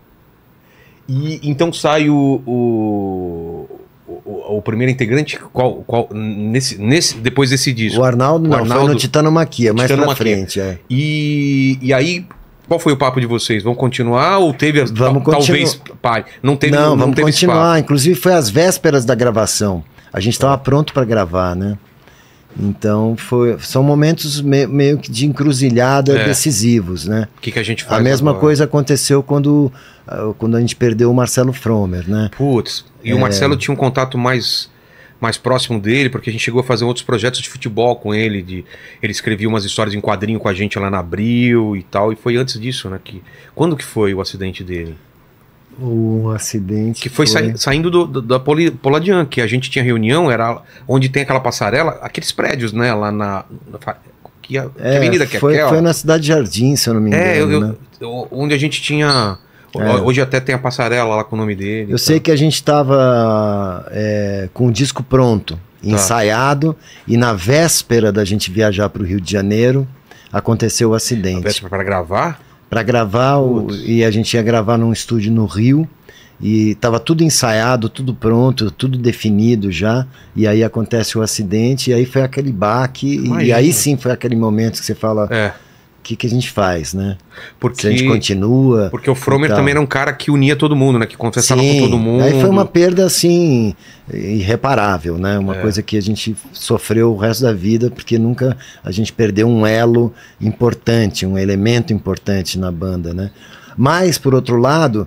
E então sai o, o, o, o primeiro integrante, qual, qual, nesse, nesse, depois desse disco. O Arnaldo O não, Arnaldo- foi no Titanomaquia, mais pra Titanomaquia. frente. É. E, e aí, qual foi o papo de vocês? Vão continuar ou teve as, Vamos tal- continuar. talvez pai, não teve não, não vamos teve esse continuar. Inclusive foi às vésperas da gravação. A gente estava pronto para gravar, né? Então foi, são momentos me- meio que de encruzilhada É. decisivos, né? papo? O que, que a gente faz A mesma agora? coisa aconteceu quando, ah, quando a gente perdeu o Marcelo Fromer, né? Putz, e o É. Marcelo tinha um contato mais, mais próximo dele, porque a gente chegou a fazer outros projetos de futebol com ele, de, ele escrevia umas histórias em quadrinho com a gente lá na Abril e tal, e foi antes disso, né? Que, quando que foi o acidente dele? O acidente Que foi, sai- saindo do, do- da Poli- Poladian, que a gente tinha reunião, era onde tem aquela passarela, aqueles prédios, né, lá na... na fa- que, a- que É, avenida que é foi, aquela? foi na Cidade Jardim, se eu não me engano. É, eu, eu- né? eu- onde a gente tinha... É. Hoje até tem a passarela lá com o nome dele. Eu sei que a gente estava com o disco pronto, Tá. ensaiado, e na véspera da gente viajar para o Rio de Janeiro, aconteceu o acidente. Para gravar? Para gravar, o, Putz. e a gente ia gravar num estúdio no Rio, e estava tudo ensaiado, tudo pronto, tudo definido já, e aí acontece o acidente, e aí foi aquele baque, e, Imagina. aí sim foi aquele momento que você fala, o É, que, que a gente faz, né? porque... Se a gente continua... Porque o Fromer e tal. também era um cara que unia todo mundo, né? Que conversava com todo mundo. Aí foi uma perda assim irreparável, né? Uma É. coisa que a gente sofreu o resto da vida porque nunca a gente perdeu um elo importante, um elemento importante na banda, né? Mas por outro lado,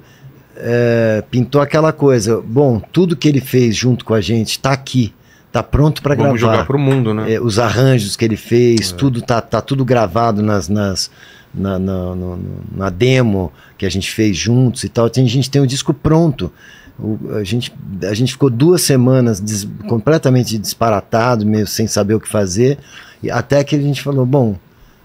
é, pintou aquela coisa. Bom, tudo que ele fez junto com a gente está aqui, está pronto para gravar. Vamos jogar pro mundo, né? É, os arranjos que ele fez, tudo tá, tá tudo gravado nas, nas, na, na, no- na demo que a gente fez juntos e tal. Tem, a gente tem o disco pronto. O- a, gente, a gente ficou duas semanas des- completamente disparatado, meio sem saber o que fazer, e até que a gente falou, bom,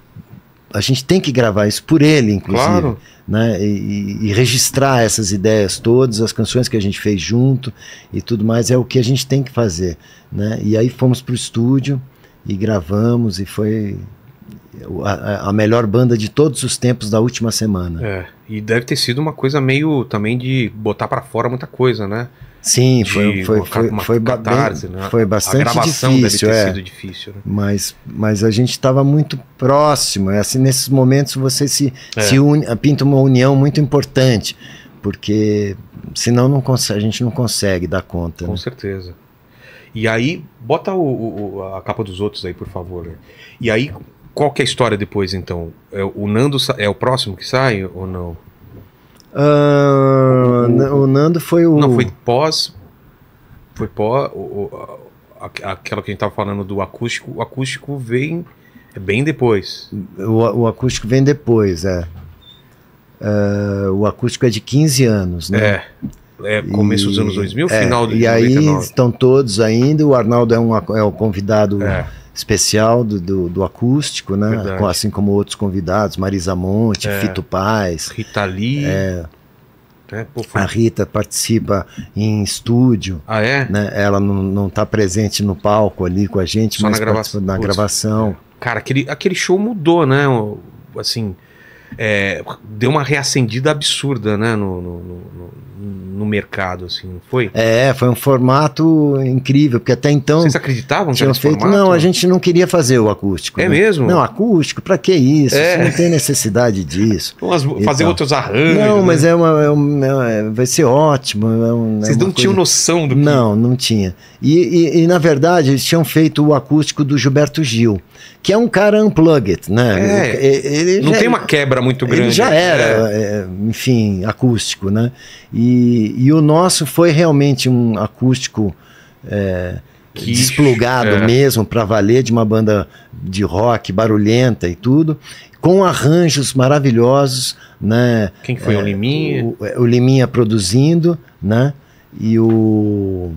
a gente tem que gravar isso por ele, inclusive. Claro. Né? E, e- e registrar essas ideias todas, as canções que a gente fez junto e tudo mais, é o que a gente tem que fazer, né? E aí fomos pro estúdio e gravamos, e foi a, a melhor banda de todos os tempos da última semana. É, e deve ter sido uma coisa meio também de botar pra fora muita coisa, né? Sim, De foi, foi, uma- foi, uma foi, ba- catarse, bem- né? foi bastante A gravação difícil, deve ter é. sido difícil, né? Mas, mas a gente estava muito próximo. É assim, nesses momentos você se, É. se une, pinta uma união muito importante, porque senão não consegue, a gente não consegue dar conta. Com né? certeza. E aí, bota o, o- o- a capa dos outros aí, por favor. né? E aí, qual que é a história depois, então? É, o Nando sa- é o próximo que sai ou não? Ah, O- o, Nando foi o. Não, foi pós. Foi pós. o- o- a- aquela que a gente tava falando do acústico. O acústico vem é bem depois. O, o acústico vem depois, é. Ah, o acústico é de quinze anos, né? É. É começo dos anos dois mil, é, final de E aí noventa e nove. estão todos ainda. O Arnaldo é, um, ac- é o convidado É. especial do, do, do acústico, né? Verdade. Com- assim como outros convidados, Marisa Monte, É. Fito Paz. Rita Lee. É. Pô, foi- A Rita participa em estúdio, Ah, é? né? Ela não, não tá presente no palco ali com a gente, Só mas na grava- participa na Putz. gravação. Cara, aquele, aquele show mudou, né? O- Assim, é, deu uma reacendida absurda, né? No, no, no, no mercado, assim, não foi? É, foi um formato incrível, porque até então Vocês acreditavam que tinham era esse feito. formato? Não, a gente não queria fazer o acústico. É né? mesmo? Não, acústico, pra que isso? É. Você não tem necessidade disso. Umas- E fazer tal. outros arranjos. Não, né? mas é uma, é um- é- vai ser ótimo. É um- é Vocês uma não tinham coisa- noção do que. Não, não tinha. E, e- e, na verdade eles tinham feito o acústico do Gilberto Gil, que é um cara unplugged, né? É, Ele- ele Não já- tem uma quebra muito grande. Ele já era, É. é, enfim, acústico, né? E, e o nosso foi realmente um acústico é, Que- desplugado é. mesmo, para valer, de uma banda de rock barulhenta e tudo, com arranjos maravilhosos, né? Quem que foi? É, o Liminha? O, o Liminha produzindo, né? E o,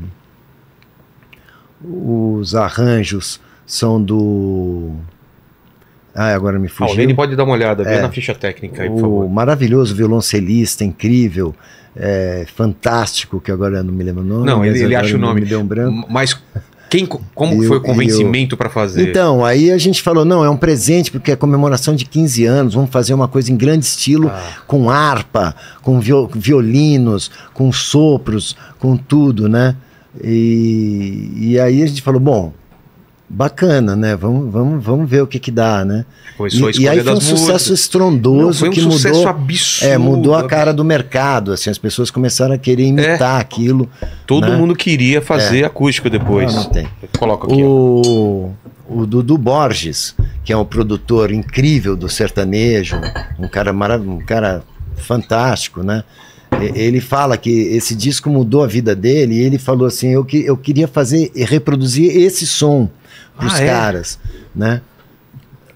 os arranjos são do... Ah, agora me Ah, o fugiu. Lene pode dar uma olhada, vê É. na ficha técnica aí, por O favor. maravilhoso violoncelista, incrível, é, fantástico, que agora eu não me lembro o nome. Não, ele, mas ele agora acha o nome. Me deu um branco. Mas quem, como E foi o- o convencimento para fazer? Então, aí a gente falou, não, é um presente, porque é comemoração de quinze anos, vamos fazer uma coisa em grande estilo, Ah. com harpa, com viol- violinos, com sopros, com tudo, né? E, e aí a gente falou, bom, bacana, né? Vamos, vamos, vamos ver o que que dá, né? Foi só a E, e escolha aí foi um das sucesso músicas. estrondoso Não, foi um que sucesso mudou, absurdo. é, mudou a cara do mercado, assim, as pessoas começaram a querer imitar aquilo. Todo né? mundo queria fazer acústico depois. Não, não tem. Coloca aqui. ó. O, o Dudu Borges, que é um produtor incrível do sertanejo, um cara maravilhoso, um cara fantástico, né? E- Ele fala que esse disco mudou a vida dele, e ele falou assim, eu, que, eu queria fazer e reproduzir esse som pros Ah, é? caras, né?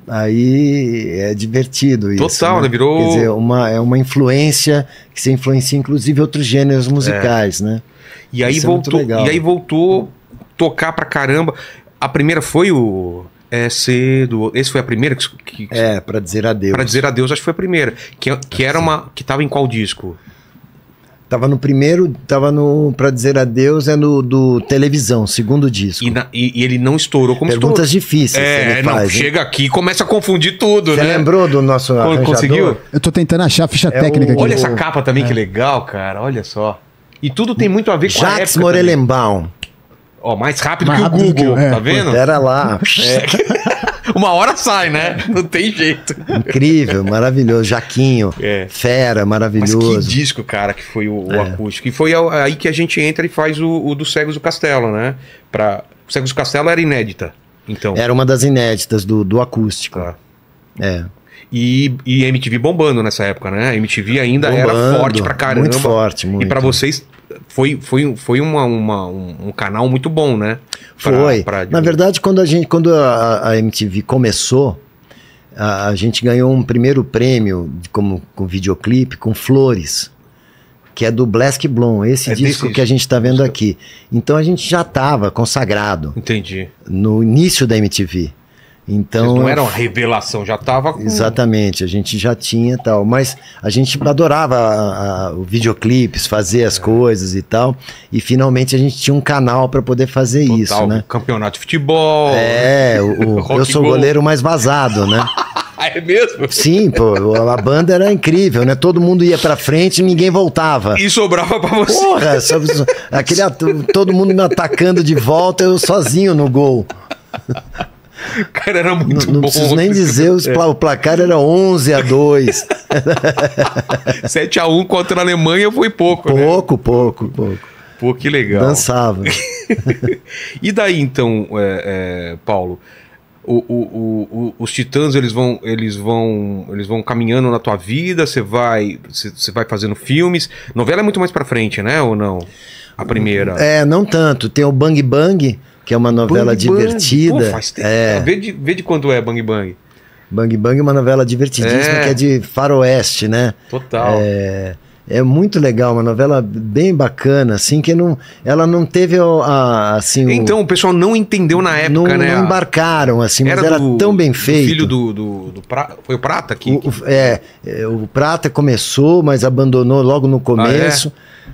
Aí é divertido isso. Total, né? né? Virou- Quer dizer, uma, é uma influência que você influencia inclusive outros gêneros musicais, né? E aí Isso é muito voltou, legal. e aí voltou tocar pra caramba. A primeira foi o é cedo. Esse foi a primeira que, que É, pra dizer adeus. Pra dizer adeus, acho que foi a primeira. Que, que era uma que tava em qual disco? Tava no primeiro, tava no Pra Dizer Adeus, é no do Televisão, segundo disco. E, na- e- e ele não estourou como Perguntas estourou. difíceis É, ele não, faz, hein? chega aqui e começa a confundir tudo, Você né? lembrou do nosso Con- arranjador? conseguiu? Eu tô tentando achar a ficha É técnica o- aqui. Olha essa capa também, que legal, cara. Olha só. E tudo tem muito a ver com a Jacques época também. Morelenbaum. Ó, mais rápido Mais que rápido o que Google, o- é. tá vendo? Pera lá. Uma hora sai, né? Não tem jeito. Incrível, maravilhoso. Jaquinho, É. fera, Mas que maravilhoso. disco, cara, que foi o, o É. acústico. E foi a- aí que a gente entra e faz o, o do Cegos do Castelo, né? Pra... O Cegos do Castelo era inédita. Então. Era uma das inéditas do, do acústico. Tá. É. E, e M T V bombando nessa época, né? A M T V ainda era Bombando, forte pra caramba. muito forte, muito. E pra vocês foi, foi, foi uma, uma- um, um canal muito bom, né? Pra- Foi. pra- Na verdade, quando a gente, quando a, a M T V começou, a, a gente ganhou um primeiro prêmio de- como com videoclipe com Flores, que é do Blask Blom, esse É disco desse- que a gente está vendo aqui. Então a gente já estava consagrado Entendi. no início da M T V. Então Vocês não era uma revelação, já tava com... Exatamente, a gente já tinha tal, mas a gente adorava a- a- o videoclipes, fazer as coisas e tal, e finalmente a gente tinha um canal para poder fazer Total, isso, né? campeonato de futebol. É, o, o- Rock eu sou o Go. goleiro mais vazado, né? É mesmo? Sim, pô, a banda era incrível, né? Todo mundo ia pra frente e ninguém voltava. E sobrava pra você. Porra, só- só- aquele atu- todo mundo me atacando de volta, eu sozinho no gol. Cara, era Não, muito não bom. preciso nem dizer, os pla- o placar era onze a dois. sete a um contra a Alemanha foi pouco, né? Pouco, pouco, pouco. Pô, que legal. Dançava. E daí, então, é, é, Paulo, o- o- o- o- os Titãs, eles vão, eles vão, eles vão caminhando na tua vida, você vai, você você vai fazendo filmes. Novela é muito mais pra frente, né, ou não? A primeira. É, não tanto. Tem o Bang Bang, que é uma novela Bang Bang. divertida. Pô, faz tempo. É, Vê, de, vê de quando é Bang Bang. Bang Bang é uma novela divertidíssima É. que é de faroeste, né? Total. É, é muito legal, uma novela bem bacana, assim, que não, ela não teve o- a, assim, o- Então, o pessoal não entendeu na época, não, né? não embarcaram, assim, mas era do- tão bem do feito. filho do, do, do Pra- Foi o Prata que... O, o- é, é, o Prata começou, mas abandonou logo no começo.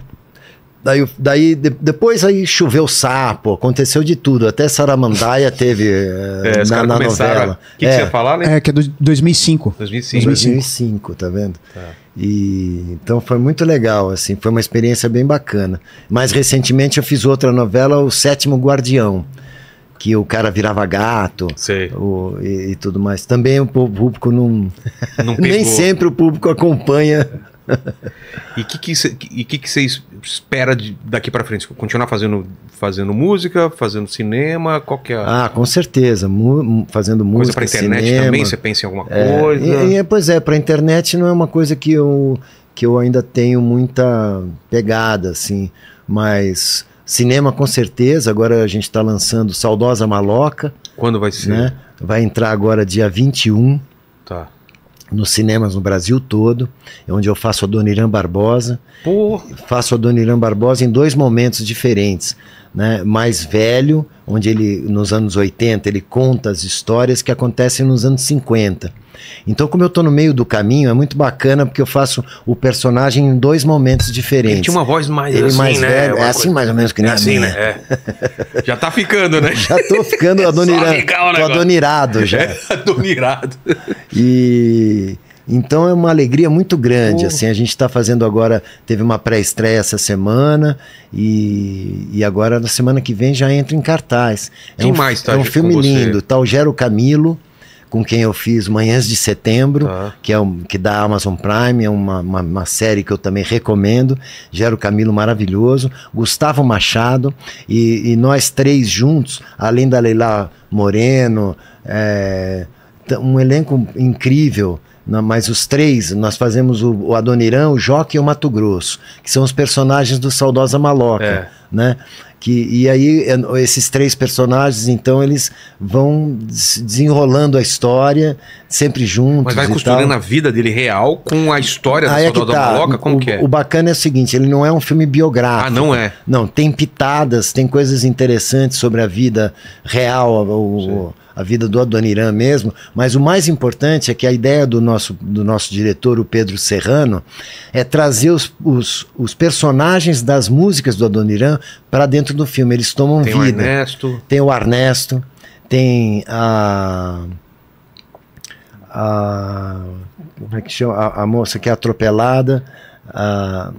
Daí, daí de- depois aí choveu sapo, aconteceu de tudo. Até Saramandaia teve eh, É, os na, caras na começaram... novela. O que, que É, você ia falar, né? É, que é do dois mil e cinco. dois mil e cinco. dois mil e cinco, tá vendo? Tá. E então foi muito legal, assim, foi uma experiência bem bacana. Mais recentemente eu fiz outra novela, O Sétimo Guardião, que o cara virava gato. Sei. o- e, e tudo mais. Também o público não. Não Nem pegou. sempre o público acompanha. E o que, que, cê- e que, que você espera de- daqui pra frente? Continuar fazendo, fazendo música, fazendo cinema? Qual que é a Ah, com certeza. mu- mu- fazendo coisa música, pra internet cinema. também? Você pensa em alguma É, coisa? e- e, pois é, pra internet não é uma coisa que eu, que eu ainda tenho muita pegada, assim. Mas cinema com certeza. Agora a gente está lançando Saudosa Maloca, Quando vai ser? né? Vai entrar agora dia vinte e um Tá. nos cinemas no Brasil todo, onde eu faço a Dona Irã Barbosa. Pô, Faço a Dona Irã Barbosa em dois momentos diferentes, né? Mais velho, onde ele, nos anos oitenta, ele conta as histórias que acontecem nos anos cinquenta. Então, como eu estou no meio do caminho, é muito bacana, porque eu faço o personagem em dois momentos diferentes. ele tinha uma voz mais Ele assim, mais né? velho, Uma é assim coisa- mais ou menos que nem É a assim, minha. né? É. Já tá ficando, né? Já tô ficando Só adonirado, ligar o tô negócio. adonirado já. É, admirado. E então é uma alegria muito grande. Pô. Assim, a gente está fazendo agora, teve uma pré-estreia essa semana e, e agora na semana que vem já entra em cartaz. É Quem um, mais tá é um com filme você? lindo. Tá o Gero Camilo, com quem eu fiz Manhãs de Setembro, Tá. que é um, que da Amazon Prime, é uma, uma, uma série que eu também recomendo. Gero Camilo maravilhoso, Gustavo Machado e, e nós três juntos, além da Leila Moreno, é, t- um elenco incrível. Não, mas os três, nós fazemos o, o Adonirã, o Joca e o Mato Grosso, que são os personagens do Saudosa Maloca, É. né? Que, e aí, esses três personagens, então, eles vão desenrolando a história, sempre juntos. Mas vai e costurando tal. a vida dele real com a história da Aí é que Saudade da tá. Maloca? Como o, que é? o bacana é o seguinte, ele não é um filme biográfico. Ah, não é? Não, tem pitadas, tem coisas interessantes sobre a vida real, o, a vida do Adoniran mesmo, mas o mais importante é que a ideia do nosso, do nosso diretor, o Pedro Serrano, é trazer os, os, os personagens das músicas do Adoniran para dentro do filme. Eles tomam Tem o vida. Ernesto. Tem o Ernesto, tem a... a como é que chama? A, a moça que é atropelada, a,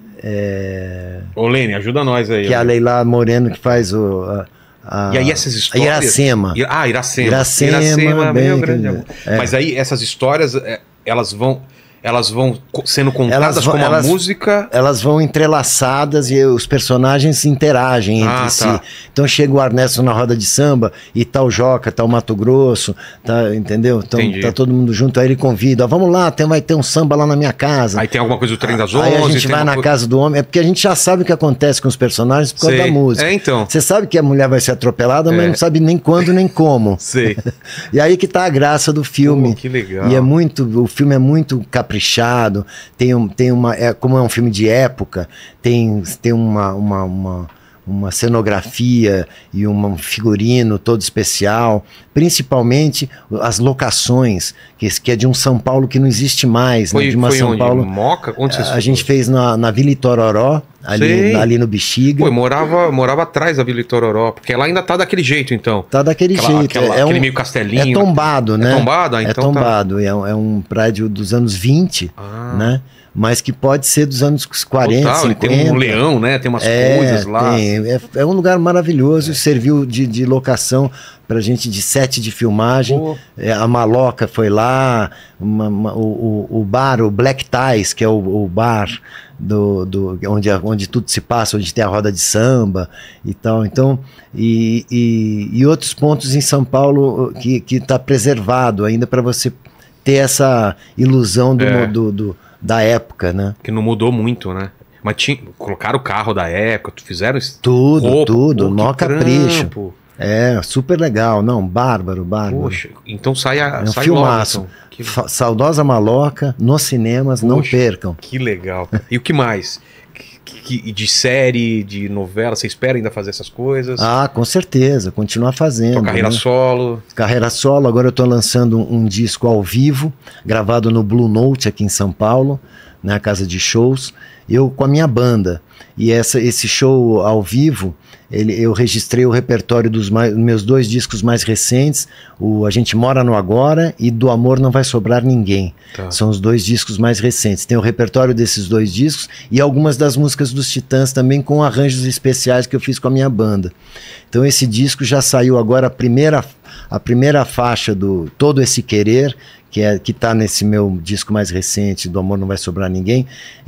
é, Ô, Lene, ajuda nós aí. que é a Leila Moreno que faz o... A, a- E aí essas a histórias... Iracema. Ira- Ah, Iracema. Iracema, bem meu que- grande amor. é. Mas aí essas histórias, é, elas vão... Elas vão co- sendo contadas Elas vão- como elas- a música... Elas vão entrelaçadas e os personagens interagem entre Ah, si. tá. Então chega o Ernesto na roda de samba e tá o Joca, tá o Mato Grosso, tá, entendeu? Então Entendi. tá todo mundo junto, aí ele convida, ó, vamos lá, tem, vai ter um samba lá na minha casa. Aí tem alguma coisa do Trem das Onze. Aí a gente tem vai uma na co- casa do homem, é porque a gente já sabe o que acontece com os personagens por causa Sei. da música. É, então. Você sabe que a mulher vai ser atropelada, mas É. não sabe nem quando nem como. Sei. E aí que tá a graça do filme. Pô, que legal. E é muito, o filme é muito caprichado, tem, um, tem uma, é, como é um filme de época, tem, tem uma, uma, uma, uma cenografia e uma- um figurino todo especial, principalmente as locações, que, que é de um São Paulo que não existe mais, né? Foi, De uma foi São onde? Paulo. Moca? Onde vocês A gente fez na, na Vila Itororó, ali, Sei. ali no Bexiga. Pô, eu morava, eu morava atrás da Vila Itororó, porque ela ainda tá daquele jeito, então. Tá daquele Aquela- jeito. aquela- é um, aquele meio castelinho. É tombado, né? É tombado? Ah, É então tá. tombado. É, um- é um prédio dos anos vinte, Ah. né? Mas que pode ser dos anos quarenta, Total, ele cinquenta. tem um leão, né? Tem umas É, coisas lá. tem. É, é um lugar maravilhoso, serviu de, de locação pra gente de set de filmagem. Pô. É, a Maloca foi lá, uma- uma- o, o- o bar, o Black Ties, que é o, o bar do, do, onde, a- onde tudo se passa, onde tem a roda de samba e tal. Então, e, e, e outros pontos em São Paulo que está preservado ainda para você ter essa ilusão do, É. do, do- da época, né? Que não mudou muito, né? Mas tinha, colocaram o carro da época, fizeram isso. Tudo, Roupa, tudo, pô, que mó capricho. trampo. É, super legal. Não, bárbaro, bárbaro. Poxa, então sai a é um sai filmaço. logo, então. Que, Fa- Saudosa Maloca, nos cinemas, não Poxa. percam. que legal. E o que mais? Que, que- de série, de novela, você espera ainda fazer essas coisas? Ah, com certeza, continuar fazendo. Tua carreira né? solo. Carreira solo, agora eu estou lançando um, um disco ao vivo, gravado no Blue Note aqui em São Paulo, na casa de shows, eu com a minha banda. E essa, esse show ao vivo, ele, eu registrei o repertório dos mai- meus dois discos mais recentes, o A Gente Mora no Agora e Do Amor Não Vai Sobrar Ninguém. Tá. São os dois discos mais recentes. Tem o repertório desses dois discos e algumas das músicas dos Titãs também com arranjos especiais que eu fiz com a minha banda. Então esse disco já saiu agora, a primeira, a primeira faixa do Todo Esse Querer, que é, que tá nesse meu disco mais recente, Do Amor Não Vai Sobrar Ninguém,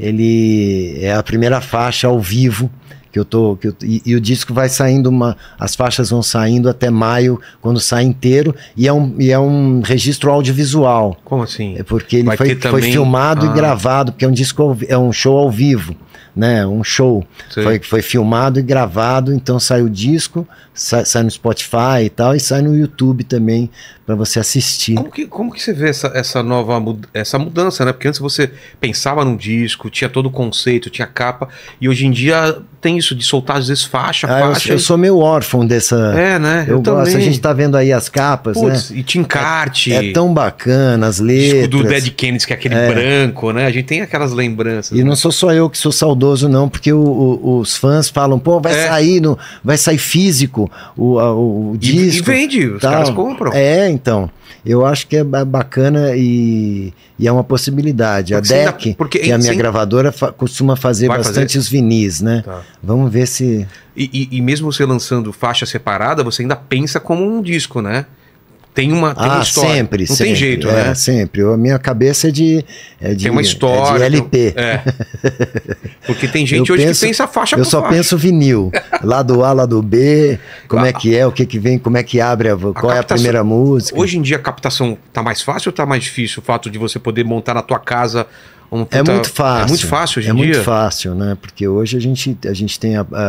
ele é a primeira faixa ao vivo, que eu tô, que eu, e, e o disco vai saindo, uma, as faixas vão saindo até maio, quando sai inteiro, e é um, e é um registro audiovisual, Como assim? é porque ele Vai foi, ter foi também- filmado Ah. e gravado, porque é um disco, ao vi- é um show ao vivo, né? Um show. Sei. Foi, foi filmado e gravado, então sai o disco, sai, sai no Spotify e tal, e sai no YouTube também para você assistir. Como que, como que você vê essa, essa nova mud- essa mudança, né? Porque antes você pensava num disco, tinha todo o conceito, tinha capa, e hoje em dia tem isso de soltar às vezes faixa, Ah, eu, faixa. eu sou meio órfão dessa. É, né? eu gosto. também. A gente tá vendo aí as capas, Putz, né? e tinha encarte. É tão bacana, as disco letras. do Dead Kennedys, que é aquele branco, né? A gente tem aquelas lembranças. E né? não sou só eu que sou saudoso, não, porque o- o- os fãs falam, pô, vai É. sair no, vai sair físico o, a- o, o E- disco. E vende, os tal. caras compram. É, então. Eu acho que é ba- bacana e, e é uma possibilidade. Porque a você ainda- D E C, porque que é a minha sem- gravadora, fa- costuma fazer Vai bastante fazer? os vinis, né? Tá. Vamos ver se. E, e- e mesmo você lançando faixa separada, você ainda pensa como um disco, né? Tem uma, tem uma ah, história. sempre, Não sempre. tem jeito, é, né? sempre. Eu- A minha cabeça é de. É de Tem uma história. É de L P. tem- É. Porque tem gente Eu hoje penso- que pensa faixa Eu por só faixa. penso vinil. Lado A, lado B, como é que é, o que que vem, como é que abre, a, qual é a captação- primeira música. Hoje em dia a captação tá mais fácil ou tá mais difícil? O fato de você poder montar na tua casa um É puta- muito fácil. É muito fácil hoje é em dia? muito fácil, né? Porque hoje a gente, a gente tem a, a-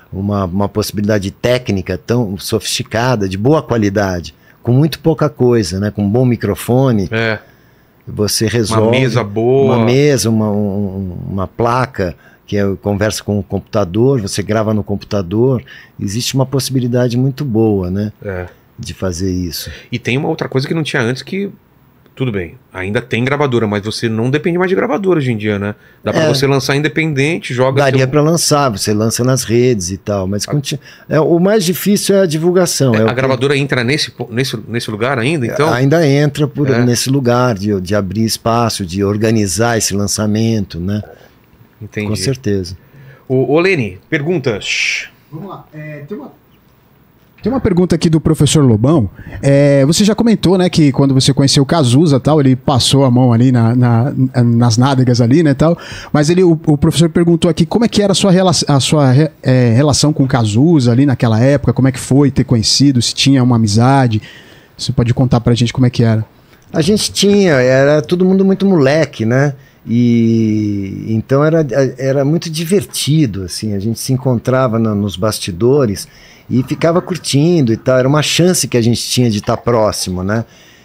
uma, uma possibilidade técnica tão sofisticada, de boa qualidade, com muito pouca coisa, né? Com um bom microfone, É. você resolve... Uma mesa boa. Uma mesa, uma, um- uma placa que é, conversa com o computador, você grava no computador. Existe uma possibilidade muito boa, né? É. De fazer isso. E tem uma outra coisa que não tinha antes que, tudo bem, ainda tem gravadora, mas você não depende mais de gravadora hoje em dia, né? Dá pra É. você lançar independente, joga... Daria seu- para lançar, você lança nas redes e tal, mas conti- é, o mais difícil é a divulgação. É, é o a que- gravadora entra nesse, po- nesse, nesse lugar ainda, então? Ainda entra por, É. nesse lugar de, de abrir espaço, de organizar esse lançamento, né? Entendi. Com certeza. Ô, ô Lene, perguntas. Vamos lá. É, tem uma... Tem uma pergunta aqui do professor Lobão. É, você já comentou, né, que quando você conheceu o Cazuza, tal, ele passou a mão ali na, na- nas nádegas ali, né, tal. Mas ele, o, o professor perguntou aqui como é que era a sua, rela a sua re- é, relação com o Cazuza ali naquela época, como é que foi ter conhecido, se tinha uma amizade. Você pode contar pra gente como é que era? A gente tinha, era todo mundo muito moleque, né? E então era, era muito divertido, assim, a gente se encontrava na- nos bastidores e ficava curtindo e tal, era uma chance que a gente tinha de estar próximo, né?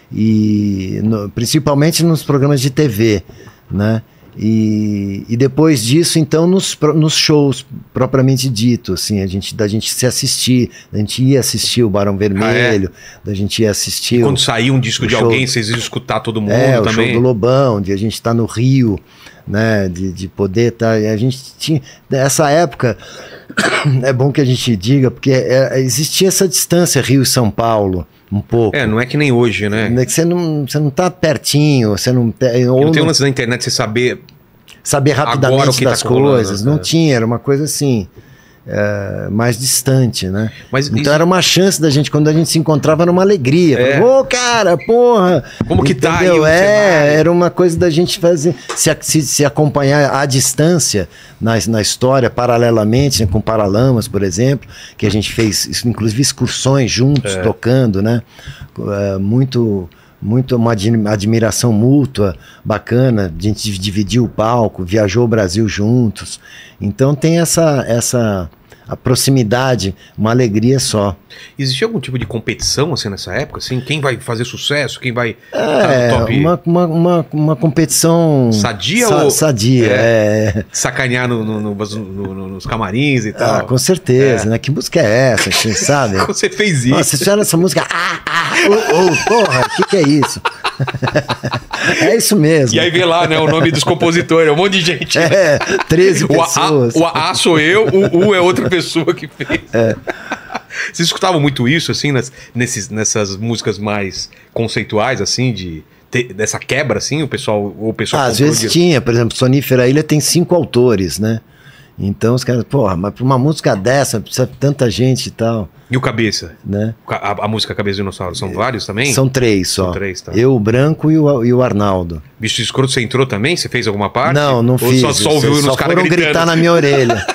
E no- principalmente nos programas de T V, né? E, e depois disso, então, nos, pro- nos shows propriamente dito, assim, a gente, da gente se assistir, da gente ia assistir o Barão Vermelho, da gente ia assistir o, Quando sair um disco o de show- alguém, vocês iam escutar todo mundo é, o show também? do Lobão, de a gente estar no Rio, né, de, de poder estar, a gente tinha, nessa época, é bom que a gente diga, porque é, existia essa distância Rio e São Paulo, um pouco. É, não é que nem hoje, né? Né, que Você não, você não tá pertinho, você não, te- ou Não tem o não lance da internet, você saber... saber agora o rapidamente que tá das rolando, coisas, né? não tinha, era uma coisa assim, é, mais distante, né? Mas Então isso- era uma chance da gente, quando a gente se encontrava, era uma alegria. É. Falava, Ô, cara, porra! Como que tá aí Entendeu? o É, cenário? era uma coisa da gente fazer, se, a- se, se acompanhar à distância na, na história, paralelamente, né, com Paralamas, por exemplo, que a gente fez, isso, inclusive, excursões juntos, tocando, né? É, muito... Muito uma admi- admiração mútua, bacana, a gente dividiu o palco, viajou o Brasil juntos. Então tem essa, essa a proximidade, uma alegria só. Existia algum tipo de competição, assim, nessa época? Assim, quem vai fazer sucesso? Quem vai tá É, no top? uma, uma, uma, uma competição Sadia sa- ou- sadia, é. Sacanear no, no- no- no- no- nos camarins e tal? Ah, com certeza, É. né? Que música é essa, você sabe? Você fez isso. Nossa, você olha essa música, ah, ah, oh, oh, porra, o que, que é isso? É isso mesmo. E aí vê lá, né, o nome dos compositores, um monte de gente. né? É, treze O A, pessoas. o A sou eu, o U é outra pessoa que fez. É. Vocês escutavam muito isso, assim, nas, nesses, nessas músicas mais conceituais, assim, de ter- dessa quebra, assim, o pessoal, ou o pessoal Ah, às comprou vezes de- tinha, por exemplo, Sonífera Ilha tem cinco autores, né? Então os caras, porra, mas pra uma música dessa precisa de tanta gente e tal, E o Cabeça? né? A, a música Cabeça de Dinossauro, são vários também? São três só. São três, tá. Eu, o Branco e o, e o Arnaldo. Bicho de Escroto, você entrou também? Você fez alguma parte? Não, não Ou fiz. só, só ouviu Só nos caras foram gritando? gritar na minha orelha.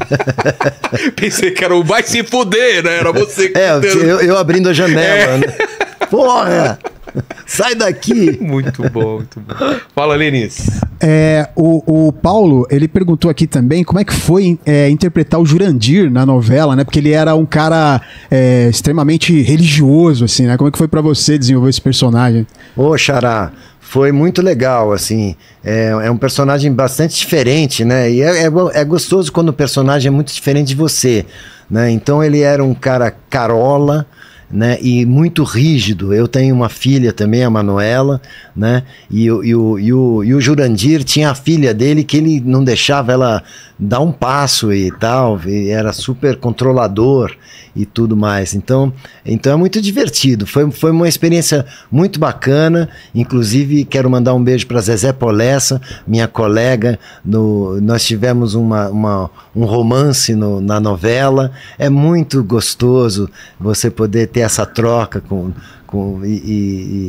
Pensei que era o vai se fuder, né? Era você É, gritando. eu, eu abrindo a janela, É. né? Porra! Sai daqui! Muito bom, muito bom. Fala, Lenis. É, o, o Paulo, ele perguntou aqui também como é que foi é, interpretar o Jurandir na novela, né? Porque ele era um cara é, extremamente religioso, assim, né? Como é que foi pra você desenvolver esse personagem? Ô, Xará, foi muito legal, assim. É, é um personagem bastante diferente, né? E é, é, go- é gostoso quando o personagem é muito diferente de você, né? Então ele era um cara carola, né? E muito rígido. Eu tenho uma filha também, a Manuela, né? E, o- e, o, e, o, e o Jurandir tinha a filha dele que ele não deixava ela dar um passo e tal, e era super controlador e tudo mais. Então, então é muito divertido. Foi, foi uma experiência muito bacana. Inclusive, quero mandar um beijo para Zezé Polessa, minha colega. No, nós tivemos uma, uma, um romance no, na novela. É muito gostoso você poder ter essa troca com, com Com, e e,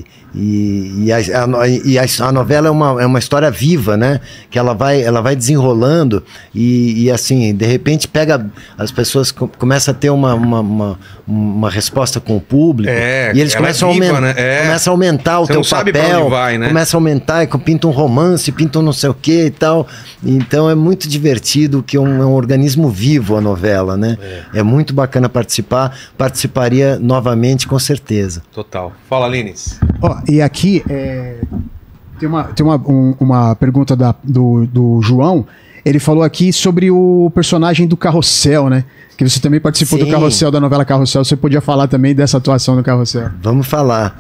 e, e, a, a, e a, a novela é uma, é uma história viva, né? Que ela vai, ela vai desenrolando e, e assim, de repente pega as pessoas, com, começa a ter uma, uma, uma, uma resposta com o público É, e eles ela começam, é viva, a aumentar, né? É. começam a aumentar o Você teu não sabe pra papel, onde vai, né? começa a aumentar e pinta um romance, pinta um não sei o que e tal. Então é muito divertido, que é um, é um organismo vivo a novela, né? É. é muito bacana participar, participaria novamente com certeza. Total. Fala, Lines. Ó, e aqui é, tem uma, tem uma, um- uma pergunta da- do, do João. Ele falou aqui sobre o personagem do Carrossel, né? Que você também participou do Sim. Carrossel, da novela Carrossel. Você podia falar também dessa atuação no Carrossel. Vamos falar.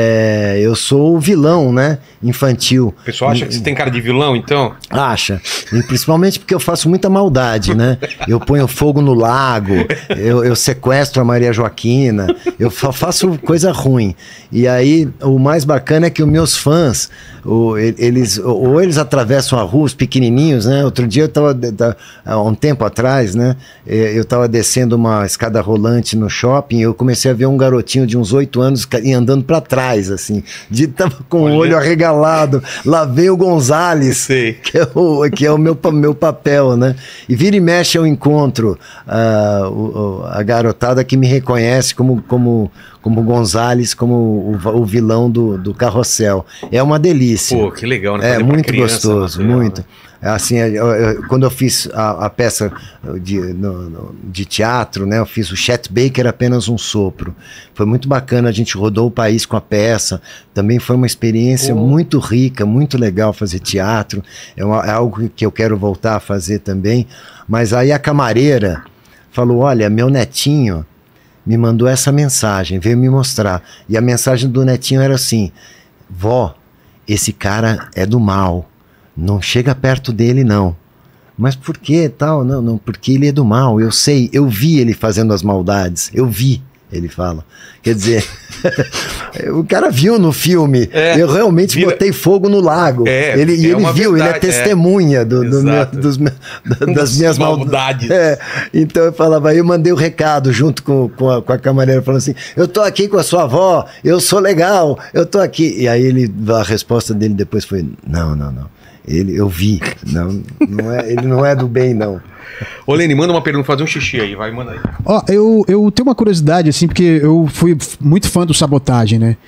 É, eu sou o vilão, né? Infantil. O pessoal acha que você tem cara de vilão, então? Acha. E principalmente porque eu faço muita maldade, né? Eu ponho fogo no lago, eu, eu sequestro a Maria Joaquina, eu fa- faço coisa ruim. E aí, o mais bacana é que os meus fãs, o- e- eles, ou eles atravessam a rua, os pequenininhos, né? Outro dia eu tava, de- da- há um tempo atrás, né? eh, Eu tava descendo uma escada rolante no shopping e eu comecei a ver um garotinho de uns oito anos ca- e andando pra trás, assim. De, tava com Olha. o olho arregalado. Lá vem o Gonzales, Sei. que é o, que é o meu, pa- meu papel, né? E vira e mexe eu encontro ah, o- o- a garotada que me reconhece como, como, como Gonzales, como o, va- o vilão do, do Carrossel. É uma delícia. Pô, que legal, né? É Fazer pra muito criança, gostoso, material, muito. né? Assim, eu- eu- quando eu fiz a, a peça de, no- no- de teatro, né, eu fiz o Chet Baker, Apenas um Sopro. Foi muito bacana, a gente rodou o país com a peça. Também foi uma experiência Pô. muito rica, muito legal fazer teatro. É, uma- é algo que eu quero voltar a fazer também. Mas aí a camareira falou: olha, meu netinho me mandou essa mensagem, veio me mostrar. E a mensagem do netinho era assim: vó, esse cara é do mal. Não chega perto dele, não. Mas por que tal? Não, não, porque ele é do mal. Eu sei, eu vi ele fazendo as maldades. Eu vi, ele fala. Quer dizer, o cara viu no filme. É, eu realmente vira- botei fogo no lago. É, ele, e é ele uma viu, ele é verdade, é. testemunha do, do meu- Exato. dos me- da- das Das minhas mal- maldades. É, então eu falava, aí eu mandei o recado junto com, com, a, com a camareira, falando assim: eu tô aqui com a sua avó, eu sou legal, eu tô aqui. E aí ele, a resposta dele depois foi: não, não, não. Ele, eu vi. Não, não é, ele não é do bem, não. Ô, Lene, manda uma pergunta, faz um xixi aí, vai, manda aí. Ó, eu, eu tenho uma curiosidade, assim, porque eu fui f- muito fã do Sabotagem, né?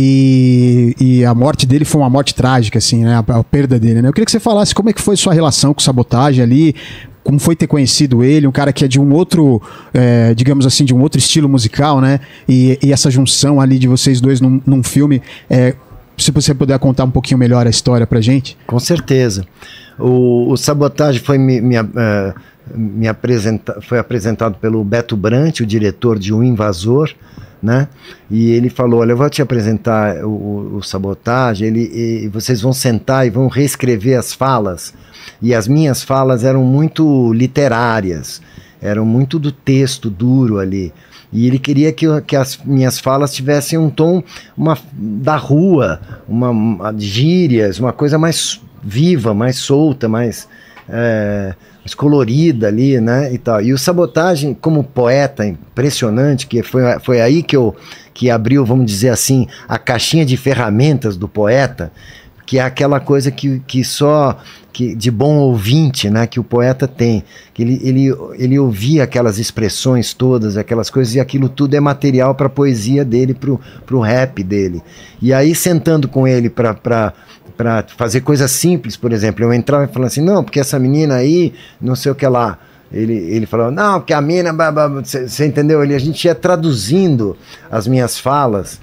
E, e a morte dele foi uma morte trágica, assim, né? A, a perda dele, né? Eu queria que você falasse como é que foi sua relação com o Sabotagem ali, como foi ter conhecido ele, um cara que é de um outro, é, digamos assim, de um outro estilo musical, né? E, e essa junção ali de vocês dois num, num filme, é, se você puder contar um pouquinho melhor a história pra gente. Com certeza. O, o Sabotagem foi me, me, eh, me apresenta, foi apresentado pelo Beto Brant, o diretor de O Invasor, né? E ele falou: olha, eu vou te apresentar o, o, o Sabotagem, ele, e vocês vão sentar e vão reescrever as falas. E as minhas falas eram muito literárias, eram muito do texto duro ali. E ele queria que, eu- que as minhas falas tivessem um tom uma, da rua, uma, uma gírias, uma coisa mais viva, mais solta, mais, é, mais colorida ali, né? E, tal. E o Sabotagem, como poeta impressionante, que foi, foi aí que, eu, que abriu, vamos dizer assim, a caixinha de ferramentas do poeta, que é aquela coisa que, que só que, de bom ouvinte, né, que o poeta tem, que ele, ele, ele ouvia aquelas expressões todas, aquelas coisas, e aquilo tudo é material para a poesia dele, para o rap dele. E aí, sentando com ele para para fazer coisas simples, por exemplo, eu entrava e falava assim: não, porque essa menina aí, não sei o que lá. Ele, ele falou: não, porque a mina, você entendeu? Ele, a gente ia traduzindo as minhas falas.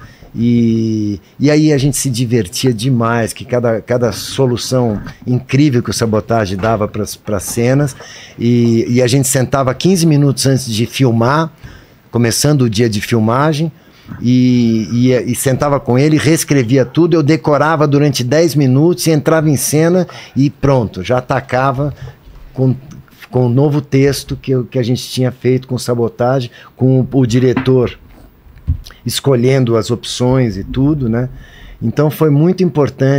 E, e aí a gente se divertia demais, que cada, cada solução incrível que o Sabotagem dava para as cenas, e, e a gente sentava quinze minutos antes de filmar, começando o dia de filmagem, e, e, e sentava com ele, reescrevia tudo, eu decorava durante dez minutos e entrava em cena e pronto, já atacava com com o novo texto que, eu, que a gente tinha feito com Sabotagem, com o, o diretor escolhendo as opções e tudo, né? Então foi muito importante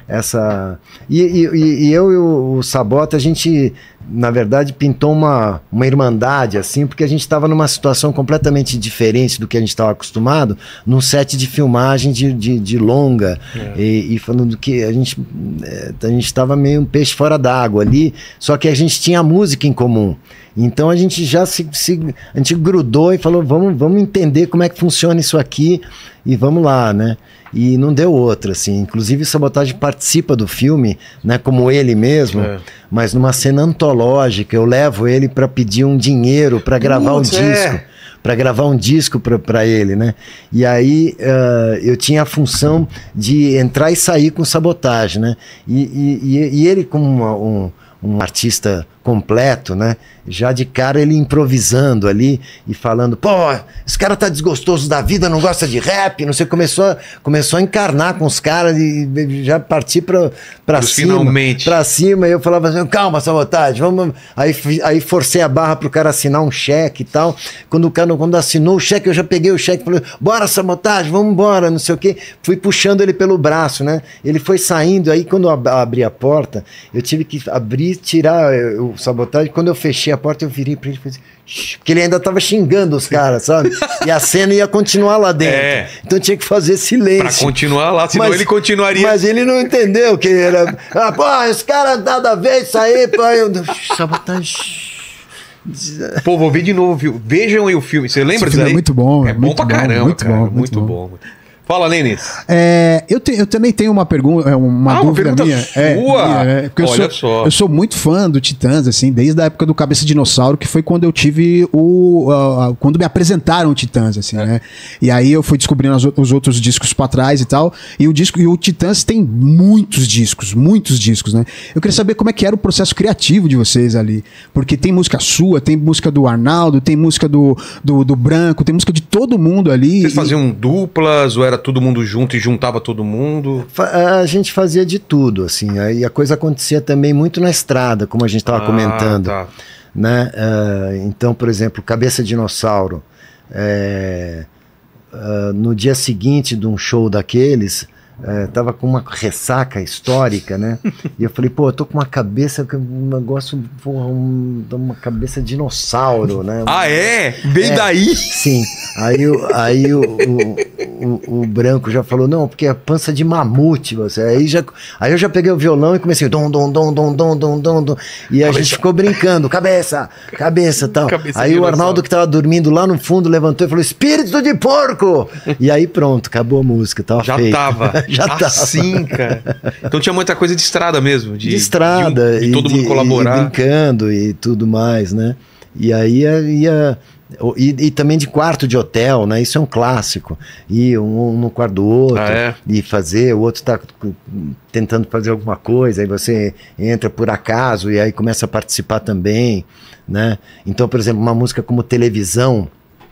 essa... E, e, e eu e o, o Sabota, a gente, na verdade, pintou uma, uma irmandade, assim, porque a gente estava numa situação completamente diferente do que a gente estava acostumado, num set de filmagem de, de, de longa, é. e, e falando que a gente a gente estava meio um peixe fora d'água ali, só que a gente tinha música em comum. Então a gente já se, se a gente grudou e falou, vamos, vamos entender como é que funciona isso aqui e vamos lá, né? E não deu outra, assim. Inclusive o Sabotagem participa do filme, né, como ele mesmo, é. mas numa cena antológica. Eu levo ele para pedir um dinheiro para gravar um disco. É. Para gravar um disco para ele, né? E aí uh, eu tinha a função de entrar e sair com Sabotagem, né? E, e, e ele, como uma, um, um artista completo, né? Já de cara ele improvisando ali e falando, pô, esse cara tá desgostoso da vida, não gosta de rap, não sei, começou a, começou a encarnar com os caras e já partir pra, pra cima, finalmente. pra cima, e eu falava assim, calma, Sabotagem, vamos, aí, aí forcei a barra pro cara assinar um cheque e tal, quando o cara, quando assinou o cheque, eu já peguei o cheque e falei, bora, Sabotagem, vamos embora, não sei o quê, fui puxando ele pelo braço, né, ele foi saindo, aí quando eu abri a porta, eu tive que abrir, tirar o Sabotagem, quando eu fechei a porta, eu virei pra ele e falei assim, porque ele ainda tava xingando os caras, sabe? E a cena ia continuar lá dentro. É. Então tinha que fazer silêncio. Pra continuar lá, senão mas, ele continuaria. Mas ele não entendeu que era. Ah, pô, os caras nada a ver isso aí, pô. Eu, Sabotagem. Pô, vou ver de novo, viu? Vejam aí o filme. Você lembra disso aí? É muito bom. É bom muito pra bom, caramba, muito cara. Bom, muito, muito bom. bom. Fala, Lênis. É, eu, te, eu também tenho uma pergunta, uma ah, dúvida uma minha. sua. É, minha, é, porque Olha eu sou, só. Eu sou muito fã do Titãs, assim, desde a época do Cabeça Dinossauro, que foi quando eu tive o... Uh, uh, quando me apresentaram o Titãs, assim, é. né? E aí eu fui descobrindo as, os outros discos pra trás e tal, e o disco e o Titãs tem muitos discos, muitos discos, né? Eu queria saber como é que era o processo criativo de vocês ali, porque tem música sua, tem música do Arnaldo, tem música do, do, do Branco, tem música de todo mundo ali. Vocês e... faziam duplas ou era todo mundo junto e juntava todo mundo? A gente fazia de tudo, assim, aí a coisa acontecia também muito na estrada, como a gente estava ah, comentando, tá. né? Uh, então, por exemplo, Cabeça Dinossauro, é, uh, no dia seguinte de um show daqueles, uh, tava com uma ressaca histórica, né? E eu falei, pô, eu tô com uma cabeça, um negócio, porra, um, uma cabeça dinossauro, né? Ah, é? Vem é, daí? Sim. Aí, o, aí o, o, o, o Branco já falou, não, porque é pança de mamute, você. Aí, já, aí eu já peguei o violão e comecei, dom, dom, dom, dom, dom, dom, dom, dom. E a cabeça. gente ficou brincando, cabeça, cabeça, tal. Cabeça aí o Arnaldo, que tava dormindo lá no fundo, levantou e falou, espírito de porco! E aí pronto, acabou a música, tava já feito. Tava. já tava. Assim, cara. Então tinha muita coisa de estrada mesmo. De, de estrada. De, um, de todo e, mundo colaborar. E brincando e tudo mais, né? E aí ia... ia E, e também de quarto de hotel, né? Isso é um clássico. E um, um no quarto do outro, ah, é? e fazer, o outro tá tentando fazer alguma coisa, aí você entra por acaso e aí começa a participar também, né? Então, por exemplo, uma música como Televisão,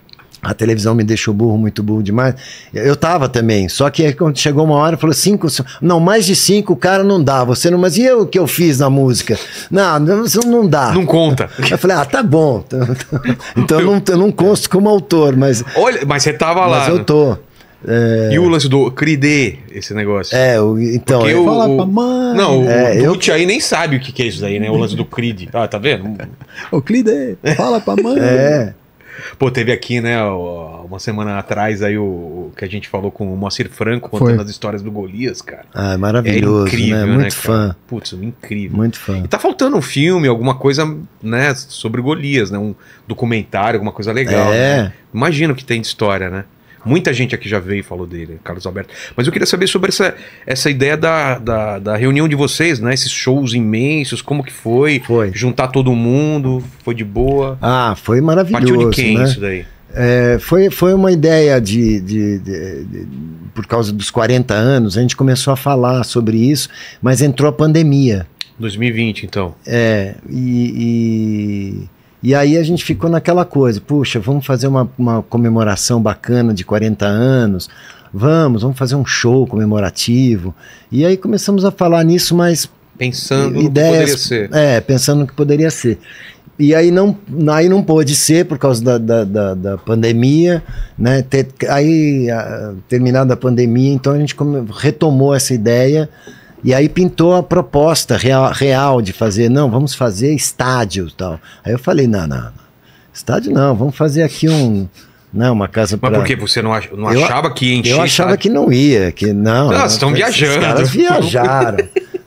a televisão me deixou burro, muito burro demais. Eu tava também, só que aí quando chegou uma hora, falou cinco, não, mais de cinco, o cara não dá, você não, mas e eu o que eu fiz na música? Não, não, não dá. Não conta. Eu falei, ah, tá bom. Então eu não, eu não consto como autor, mas... Olha, mas você tava lá. Mas eu tô. É... E o lance do Cridê, esse negócio. É, o, então... Porque eu... o, Fala o, pra mãe. Não, é, o eu... Dutti aí nem sabe o que, que é isso daí, né? O lance do Crid. Ah, tá vendo? Ô, Clidê, fala pra mãe. É... Pô, teve aqui, né, uma semana atrás aí o, o que a gente falou com o Moacir Franco contando Foi. as histórias do Golias, cara. Ah, maravilhoso, é incrível, né? Muito né, fã. Putz, incrível. Muito fã. E tá faltando um filme, alguma coisa, né, sobre o Golias, né, um documentário, alguma coisa legal, é. né? Imagino que tem de história, né? Muita gente aqui já veio e falou dele, Carlos Alberto. Mas eu queria saber sobre essa, essa ideia da, da, da reunião de vocês, né? Esses shows imensos, como que foi? Foi. Juntar todo mundo, foi de boa? Ah, foi maravilhoso. Partiu de quem né? isso daí? É, foi, foi uma ideia de, de, de, de... Por causa dos quarenta anos, a gente começou a falar sobre isso, mas entrou a pandemia. dois mil e vinte, então. É, e... e... E aí a gente ficou naquela coisa, puxa, vamos fazer uma, uma comemoração bacana de quarenta anos, vamos, vamos fazer um show comemorativo. E aí começamos a falar nisso, mas... Pensando ideias, no que poderia ser. É, pensando no que poderia ser. E aí não, aí não pôde ser por causa da, da, da, da pandemia, né? Ter, aí, a, terminada a pandemia, então a gente come, retomou essa ideia E aí pintou a proposta real, real de fazer, não, vamos fazer estádio e tal. Aí eu falei, não, não, não, estádio não, vamos fazer aqui um... Não, uma casa Mas pra... por que você não, ach- não Eu- achava que ia encher? Eu achava sabe? que não ia, que não. Ah, não, vocês estão esses viajando. caras viajaram.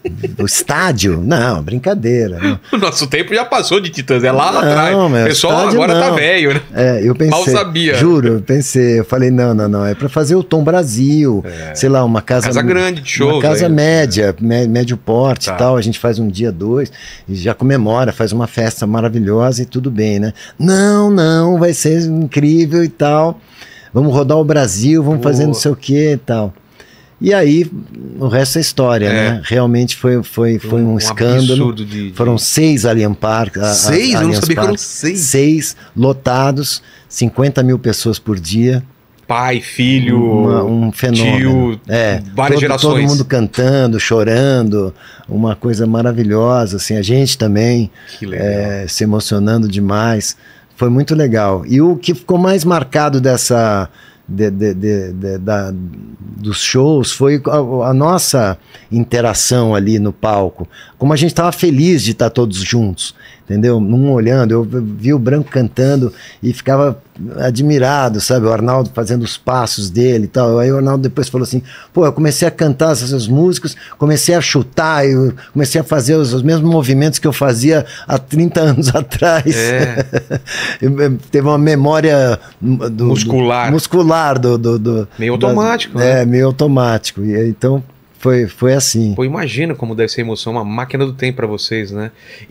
O estádio? Não, brincadeira. Não. O nosso tempo já passou de Titãs, é lá Não, atrás. O meu, pessoal estádio agora tá não. velho, né? É, eu pensei. Mal sabia. Juro, eu pensei. Eu falei, não, não, não. É pra fazer o Tom Brasil. Sei lá, uma casa. Casa grande de shows Uma casa aí. média, mé- médio porte Tá. e tal. A gente faz um dia, dois, e já comemora, faz uma festa maravilhosa e tudo bem, né? Não, não, vai ser incrível e tal. Vamos rodar o Brasil, vamos Pô. fazer não sei o que e tal. E aí, o resto é história, É. né? Realmente foi, foi, foi um, escândalo. absurdo de, de- Foram seis Allianz Park. a- a- Seis? Eu não Allianz sabia que eram Park. seis. Seis lotados, cinquenta mil pessoas por dia. pai, filho, Uma- um fenômeno. tio, É, várias todo, gerações. todo mundo cantando, chorando, uma coisa maravilhosa, assim, a gente também Que legal. é, se emocionando demais. Foi muito legal. E o que ficou mais marcado dessa de- de- de- de- da- dos shows foi a, a nossa interação ali no palco. Como a gente estava feliz de estar todos juntos, entendeu? Um olhando, eu vi o Branco cantando e ficava admirado, sabe? O Arnaldo fazendo os passos dele e tal. Aí o Arnaldo depois falou assim, pô, eu comecei a cantar essas músicas, comecei a chutar, eu comecei a fazer os, os mesmos movimentos que eu fazia há trinta anos atrás. É. Eu- eu- Teve uma memória do- Muscular. do- muscular do, do, do- Meio das- automático, né? É, meio automático. E aí, então foi, foi assim. Pô, imagina como deve ser a emoção, uma máquina do tempo pra vocês, né?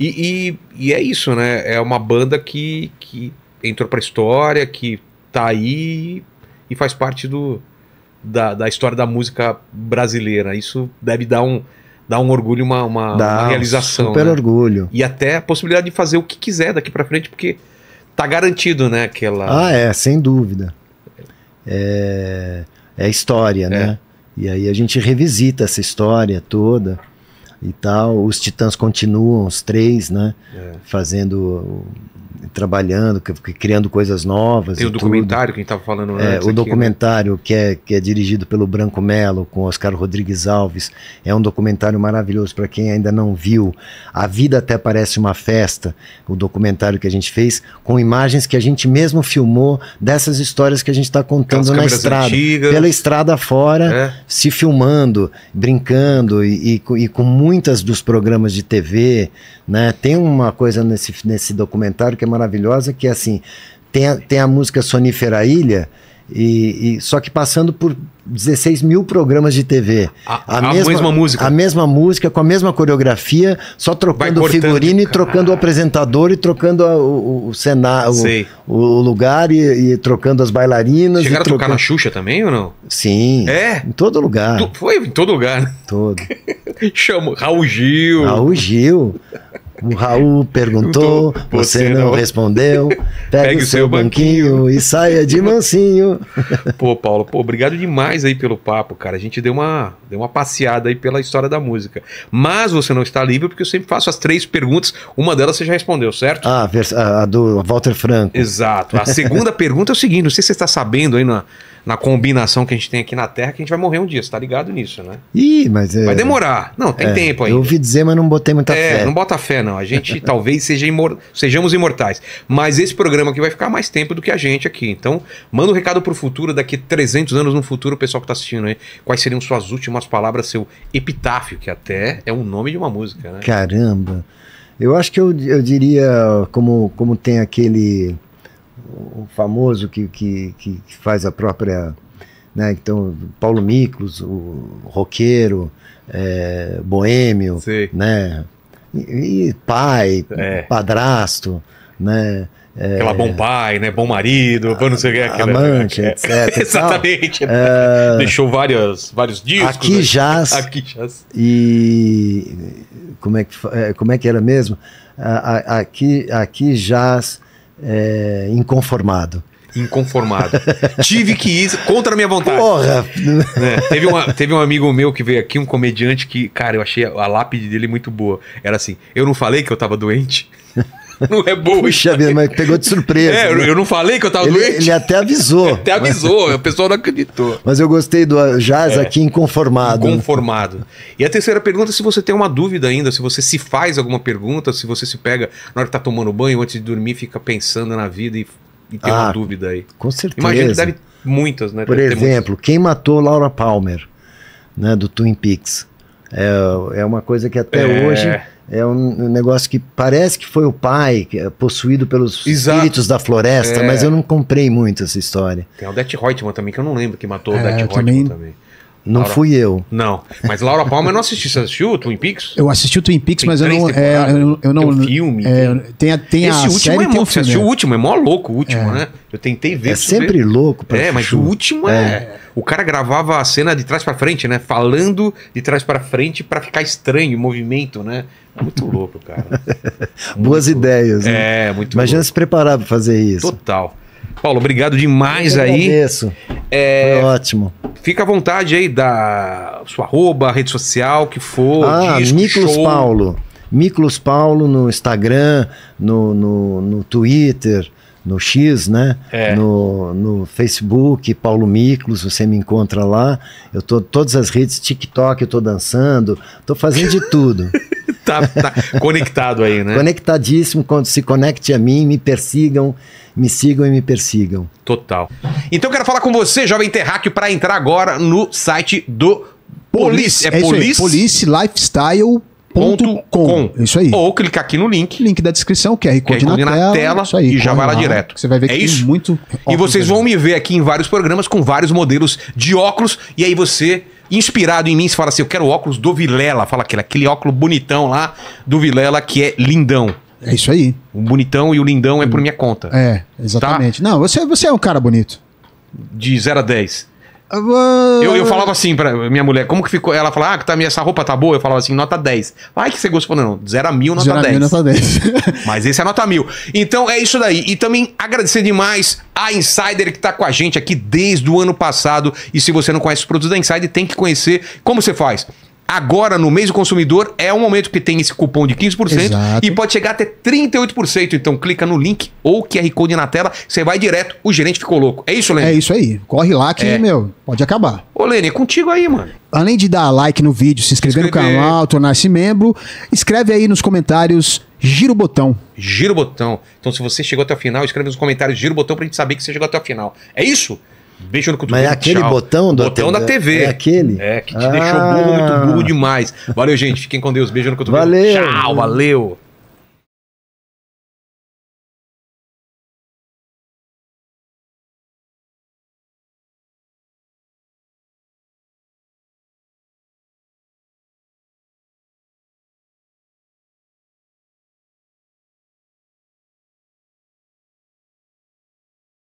E, e, e é isso, né? É uma banda que, que entrou pra história, que tá aí e faz parte do, da, da história da música brasileira. Isso deve dar um, dar um orgulho, uma, uma, Dá uma um realização. super né? orgulho. E até a possibilidade de fazer o que quiser daqui pra frente, porque tá garantido, né? Aquela... Ah, é, sem dúvida. É, é história, né? E aí a gente revisita essa história toda e tal. Os Titãs continuam, os três, né? É. Fazendo, trabalhando, c- criando coisas novas. Tem e o tudo. documentário que a gente tava falando É, antes o aqui, né? documentário que, é, que é dirigido pelo Branco Melo, com Oscar Rodrigues Alves, é um documentário maravilhoso para quem ainda não viu. A Vida Até Parece Uma Festa, o documentário que a gente fez, com imagens que a gente mesmo filmou dessas histórias que a gente está contando Aquelas na câmeras estrada. antigas. Pela estrada fora, É. se filmando, brincando e, e co- e com muitas dos programas de T V, né? Tem uma coisa nesse, nesse documentário que é maravilhosa, que é assim, tem a, tem a música Sonífera Ilha, e, e- só que passando por dezesseis mil programas de T V. A- a mesma música. A mesma música, com a mesma coreografia, só trocando o cortando, figurino e cara. trocando o apresentador e trocando a- o, o cenário, Sei. o, o lugar e, e trocando as bailarinas. Chegaram e a tocar trocando... na Xuxa também ou não? Sim, É? em todo lugar. Tu- Foi em todo lugar, né? Todo. Chamo Raul Gil. Raul Gil. O Raul perguntou, Perguntou, você você não não respondeu. Pegue o seu banquinho e saia de mansinho. Pô, Paulo, pô, obrigado demais aí pelo papo, cara. A gente deu uma, deu uma passeada aí pela história da música. Mas você não está livre porque eu sempre faço as três perguntas. Uma delas você já respondeu, certo? Ah, vers- a, a do Walter Franco. Exato. A segunda pergunta é o seguinte: não sei se você está sabendo aí na, na combinação que a gente tem aqui na Terra que a gente vai morrer um dia. Você tá ligado nisso, né? Ih, mas é. Vai demorar. Não, tem é, tempo ainda. Eu ouvi dizer, mas não botei muita É, fé. não bota fé, não. A gente talvez seja imor... sejamos imortais. Mas esse programa aqui vai ficar mais tempo do que a gente aqui. Então, manda um recado pro futuro, daqui trezentos anos no futuro, o pessoal que tá assistindo aí. Quais seriam suas últimas palavras, seu epitáfio, que até é um nome de uma música, né? Caramba. Eu acho que eu, eu diria, como, como tem aquele o famoso que, que, que faz a própria. Né, então, Paulo Miklos, o roqueiro, é, boêmio, Sei. né? E, e pai, É. padrasto, né? É, Aquela bom pai, né? Bom marido, bom não sei o que. aquela- amante, é, etcétera e tal. Exatamente. É, Deixou vários, vários discos. aqui né? jaz Aqui jaz. e como é que fa- é, como é que era mesmo? A- a- Aqui aqui jaz é, inconformado. Inconformado. Tive que ir contra a minha vontade. Porra! Né? Teve, uma, teve um amigo meu que veio aqui, um comediante que, cara, eu achei a lápide dele muito boa. Era assim, eu não falei que eu tava doente? Não é boa. Puxa vida, mas pegou de surpresa. É, eu, né? eu não falei que eu tava ele, doente? ele até avisou. Até avisou, o pessoal não acreditou. Mas eu gostei do jazz aqui inconformado. Conformado. E a terceira pergunta, se você tem uma dúvida ainda, se você se faz alguma pergunta, se você se pega na hora que tá tomando banho, antes de dormir, fica pensando na vida e, e tem Ah, uma dúvida aí. Com certeza. Imagino que deve muitas, né? Por Deve ter exemplo, quem matou Laura Palmer, né, do Twin Peaks? É, é uma coisa que até É. hoje é um negócio que parece que foi o pai, que é possuído pelos Exato. espíritos da floresta, É. mas eu não comprei muito essa história. muitas. Tem o Det Reutemann também, que eu não lembro que matou É, o Det eu Reutemann também- também. Não Laura- fui eu. Não, mas Laura Palmer eu não assisti. Você assistiu o Twin Peaks? Eu assisti o Twin Peaks, Tem mas eu três não, é, temporadas, eu, eu não. tem um filme, é, tem- tem a, tem a Esse último série é e tem mó, o você filme. assistiu o é. último, é mó louco o último, É. né? Eu tentei ver. É preciso sempre ver. louco pra É, mas chuchu. o último é... O cara gravava a cena de trás pra frente, né? Falando de trás pra frente pra ficar estranho o movimento, né? Muito louco, cara. Boas ideias. né? É, muito Imagina louco. se preparar para fazer isso. Total. Paulo, obrigado demais Eu aí. agradeço. É, Foi ótimo. fica à vontade aí da sua arroba, rede social, que for, Ah, disco, Miklos show. Paulo. Miklos Paulo no Instagram, no, no, no Twitter, no X, né? É. No, no Facebook, Paulo Miklos, você me encontra lá. Eu tô todas as redes, TikTok, eu tô dançando, tô fazendo de tudo. Tá, tá conectado aí, né? Conectadíssimo, quando se conecte a mim, me persigam, me sigam e me persigam. Total. Então eu quero falar com você, jovem terráqueo, para entrar agora no site do Police. É isso aí, police lifestyle ponto com. Isso aí. Ou clicar aqui no link. Link da descrição, Q R Code, Q R Code na, na tela, tela isso aí, e já corre vai lá direto. que Você vai ver É que isso? tem muito. E óculos vocês ali. vão me ver aqui em vários programas com vários modelos de óculos. E aí você, inspirado em mim, você fala assim, eu quero óculos do Vilela. Fala aquele, aquele óculos bonitão lá do Vilela que é lindão. É isso aí. O bonitão e o lindão é por minha conta. É, exatamente. Não, você, você é um cara bonito. De zero a dez. Eu, Eu, eu falava assim pra minha mulher, como que ficou? Ela falava, ah, que tá, essa roupa tá boa. Eu falava assim, nota dez. Ai, que você gostou? Não, zero a mil, nota dez. nota dez. Mas esse é nota mil. Então é isso daí. E também agradecer demais a Insider que tá com a gente aqui desde o ano passado. E se você não conhece os produtos da Insider, tem que conhecer. Como você faz? Agora, no mês do consumidor, é o momento que tem esse cupom de quinze por cento Exato. e pode chegar até trinta e oito por cento. Então clica no link ou Q R Code na tela, você vai direto, o gerente ficou louco. É isso, Lene? É isso aí. Corre lá que, É. meu, pode acabar. Ô, Lene, é contigo aí, mano. Além de dar like no vídeo, se inscrever, Inscrever. no canal, tornar-se membro, escreve aí nos comentários, gira o botão. Gira o botão. Então, se você chegou até o final, escreve nos comentários, gira o botão pra gente saber que você chegou até o final. É isso? Beijo no cotovelo. Mas é aquele tchau. botão do botão da T V. É aquele? É, que te Ah. deixou burro, muito burro demais. Valeu, gente. Fiquem com Deus. Beijo no cotovelo. Valeu. Tchau, valeu.